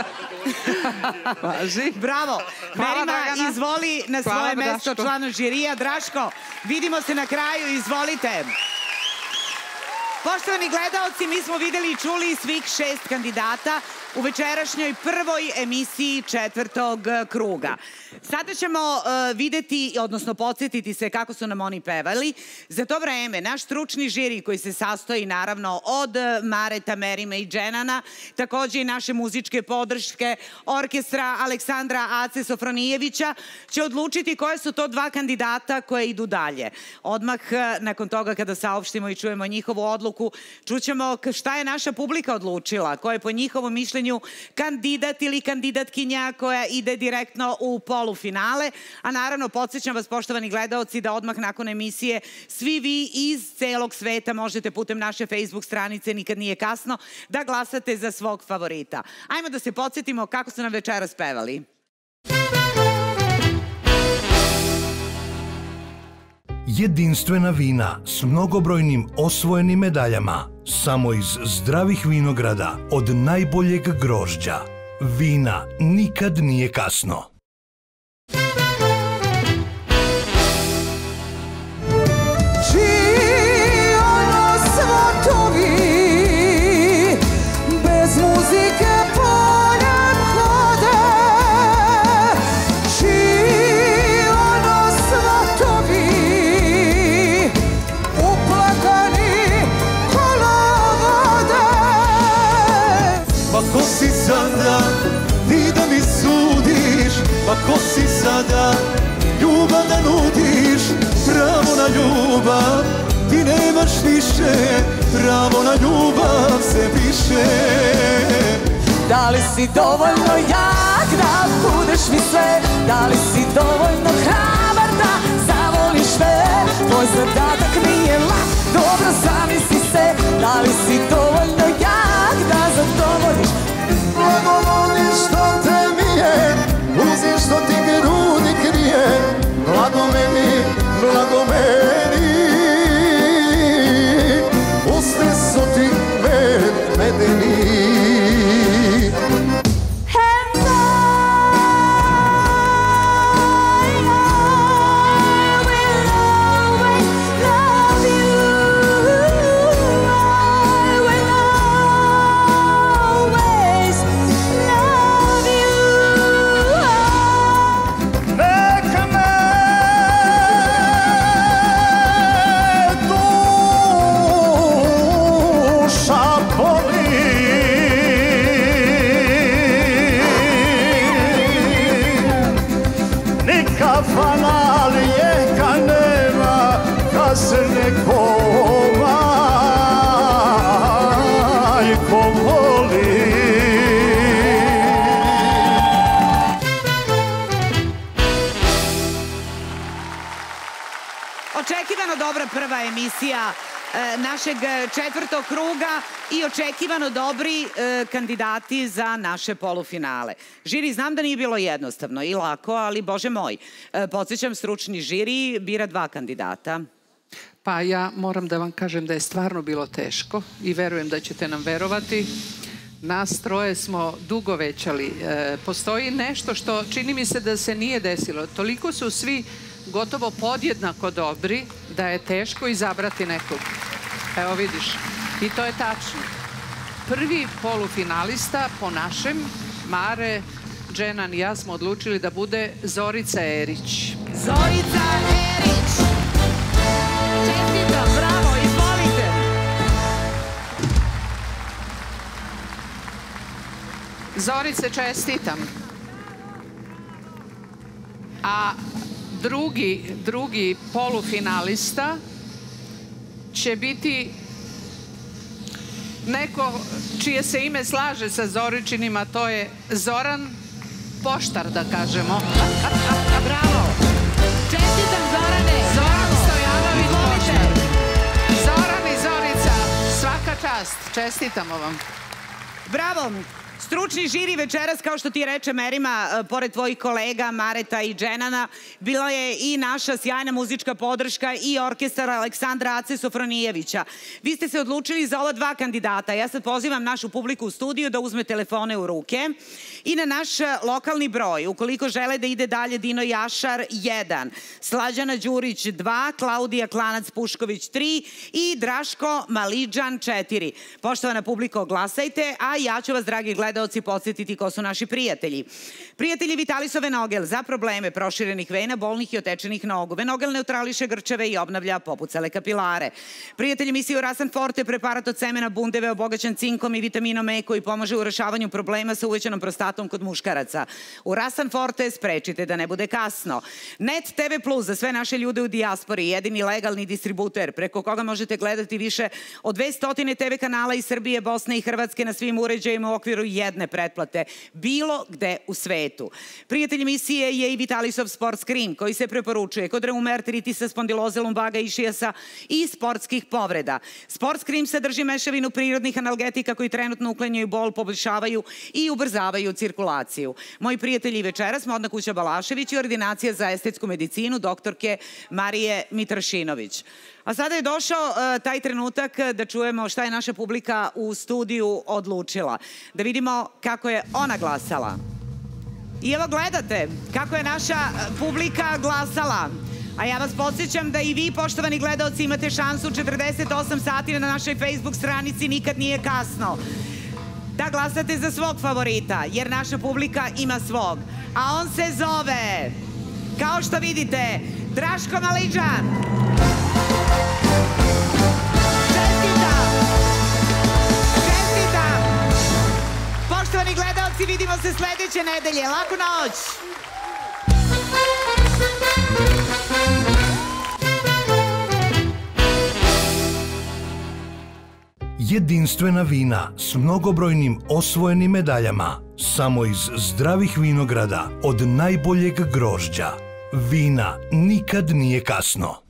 Važi. Bravo. Merima, izvoli na svoje mesto člana žirija. Draško, vidimo se na kraju, izvolite. Poštovani gledaoci, mi smo videli i čuli svih 6 kandidata u večerašnjoj prvoj emisiji 4. kruga. Sada ćemo videti, odnosno podsjetiti se kako su nam oni pevali. Za to vreme, naš stručni žiri koji se sastoji naravno od Mareta, Merime i Dženana, takođe i naše muzičke podrške, orkestra Aleksandra Ace Sofronijevića, će odlučiti koje su to 2 kandidata koje idu dalje. Odmah nakon toga kada saopštimo i čujemo njihovu odluku, čućemo šta je naša publika odlučila, ko je po njihovom mišljenju kandidat ili kandidatkinja koja ide direktno u polufinale. A naravno, podsjećam vas, poštovani gledaoci, da odmah nakon emisije svi vi iz celog sveta možete putem naše Facebook stranice Nikad nije kasno da glasate za svog favorita. Ajmo da se podsjetimo kako su nam večeras pevali. Jedinstvena vina s mnogobrojnim osvojenim medaljama, samo iz zdravih vinograda od najboljeg grožđa. Vina nikad nije kasno. Čiji ono svotovi bez muzike poljem hode, čiji ono svotovi uplakani kolovode. Pa ko si sada ti da mi sudiš, pa ko si sada ljubav da nudiš, pravo na ljubav ti nemaš više, pravo na ljubav se piše. Da li si dovoljno jak da budeš mi sve, da li si dovoljno hrabar da zavoliš me, tvoj zadatak nije lak, dobro zamisli se, da li si dovoljno jak da zadovoljiš. Blagovoliš što te mije, uziš što ti grudi krije, blago meni, blago meni. Usne su ti medeni. Očekivano dobra prva emisija našeg 4. kruga i očekivano dobri kandidati za naše polufinale. Žiri, znam da nije bilo jednostavno i lako, ali bože moj, podsjećam, stručni žiri bira 2 kandidata. Pa ja moram da vam kažem da je stvarno bilo teško i verujem da ćete nam verovati. Nas troje smo dugo većali. Postoji nešto što čini mi se da se nije desilo. Toliko su svi gotovo podjednako dobri da je teško izabrati nekog. Evo vidiš, i to je tačno. Prvi polufinalista po našem, Mare, Dženan i ja smo odlučili da bude Zorica Erić. Zorica Erić! Čestitam, bravo, izvolite! Zorice, čestitam. A drugi polufinalista će biti neko čije se ime slaže sa Zoričinima, to je Zoran Poštar, da kažemo. Bravo! Čestitam, Zorane! Zoran Stojanović Poštar. Zoran i Zorica, svaka čast, čestitamo vam. Bravo! Stručni žiri večeras, kao što ti reče Merima, pored tvojih kolega Mareta i Dženana, bila je i naša sjajna muzička podrška i orkestar Aleksandra Ace Sofronijevića. Vi ste se odlučili za ova dva kandidata. Ja sad pozivam našu publiku u studiju da uzme telefone u ruke i na naš lokalni broj, ukoliko žele da ide dalje, Dino Jašar 1, Slađana Đurić 2, Klaudija Klanac-Pušković 3 i Draško Malidžan 4. Poštovana publiko, glasajte, a ja ću vas, dragi gledaoci, podsjetiti ko su naši prijatelji. Prijatelji Vitaliso Venogel za probleme proširenih vena, bolnih i otečenih nogu. Venogel neutrališe grčeve i obnavlja popucale kapilare. Prijatelji emisije Rasan Forte, preparat od semena bundeve obogaćen cinkom i vitaminom E koji pomaže u rešavanju problema sa uvećanom prostatom kod muškaraca. U Rasan Forte sprečite da ne bude kasno. Net TV Plus za sve naše ljude u dijaspori, jedini legalni distributer preko koga možete gledati više od 200 TV kanala iz Srbije, Bosne i Hrvatske na svim uređajima u okviru jedne pretplate, bilo gde u svetu. Prijatelj emisije je i Vitalisov Sports Cream, koji se preporučuje kod reume, artritisa, spondiloze, lumbaga, išijasa i sportskih povreda. Sports Cream sadrži mešavinu prirodnih analgetika koji trenutno uklanjaju bol, poboljšavaju i ubrzavaju cirkulaciju. Moji prijatelji večeras, modna kuća Balašević i ordinacija za estetsku medicinu doktorke Marije Mitrašinović. A sada je došao taj trenutak da čujemo šta je naša publika u studiju odlučila. Da vidimo kako je ona glasala. I evo gledate kako je naša publika glasala. A ja vas podsjećam da i vi, poštovani gledaoci, imate šansu 48 sati na našoj Facebook stranici Nikad nije kasno da glasate za svog favorita, jer naša publika ima svog. A on se zove, kao što vidite, Draško Malidžan. Poštovani gledalci, vidimo se sledeće nedelje. Laku noć! Jedinstvena vina s mnogobrojnim osvojenim medaljama. Samo iz zdravih vinograda od najboljeg grožđa. Vina nikad nije kasno.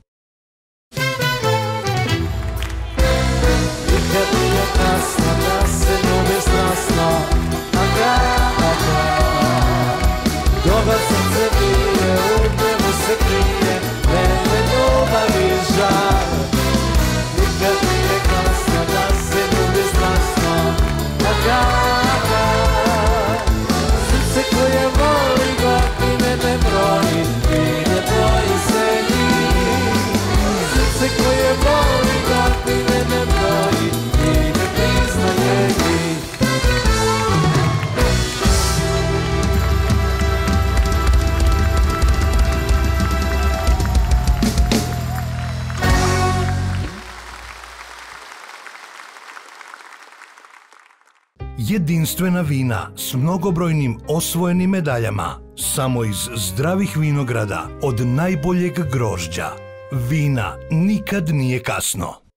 Nikad nije kasno da se ljubi strasno, dobar srce bije, u tebu se krije, vreme ljubavi žar. Nikad nije kasno da se ljubi strasno, srce koje voli godine ne broji i ne boji se njih. Srce koje voli godine ne broji i ne priznaje njih. Jedinstvena vina s mnogobrojnim osvojenim medaljama. Samo iz zdravih vinograda od najboljeg grožđa. Vina nikad nije kasno.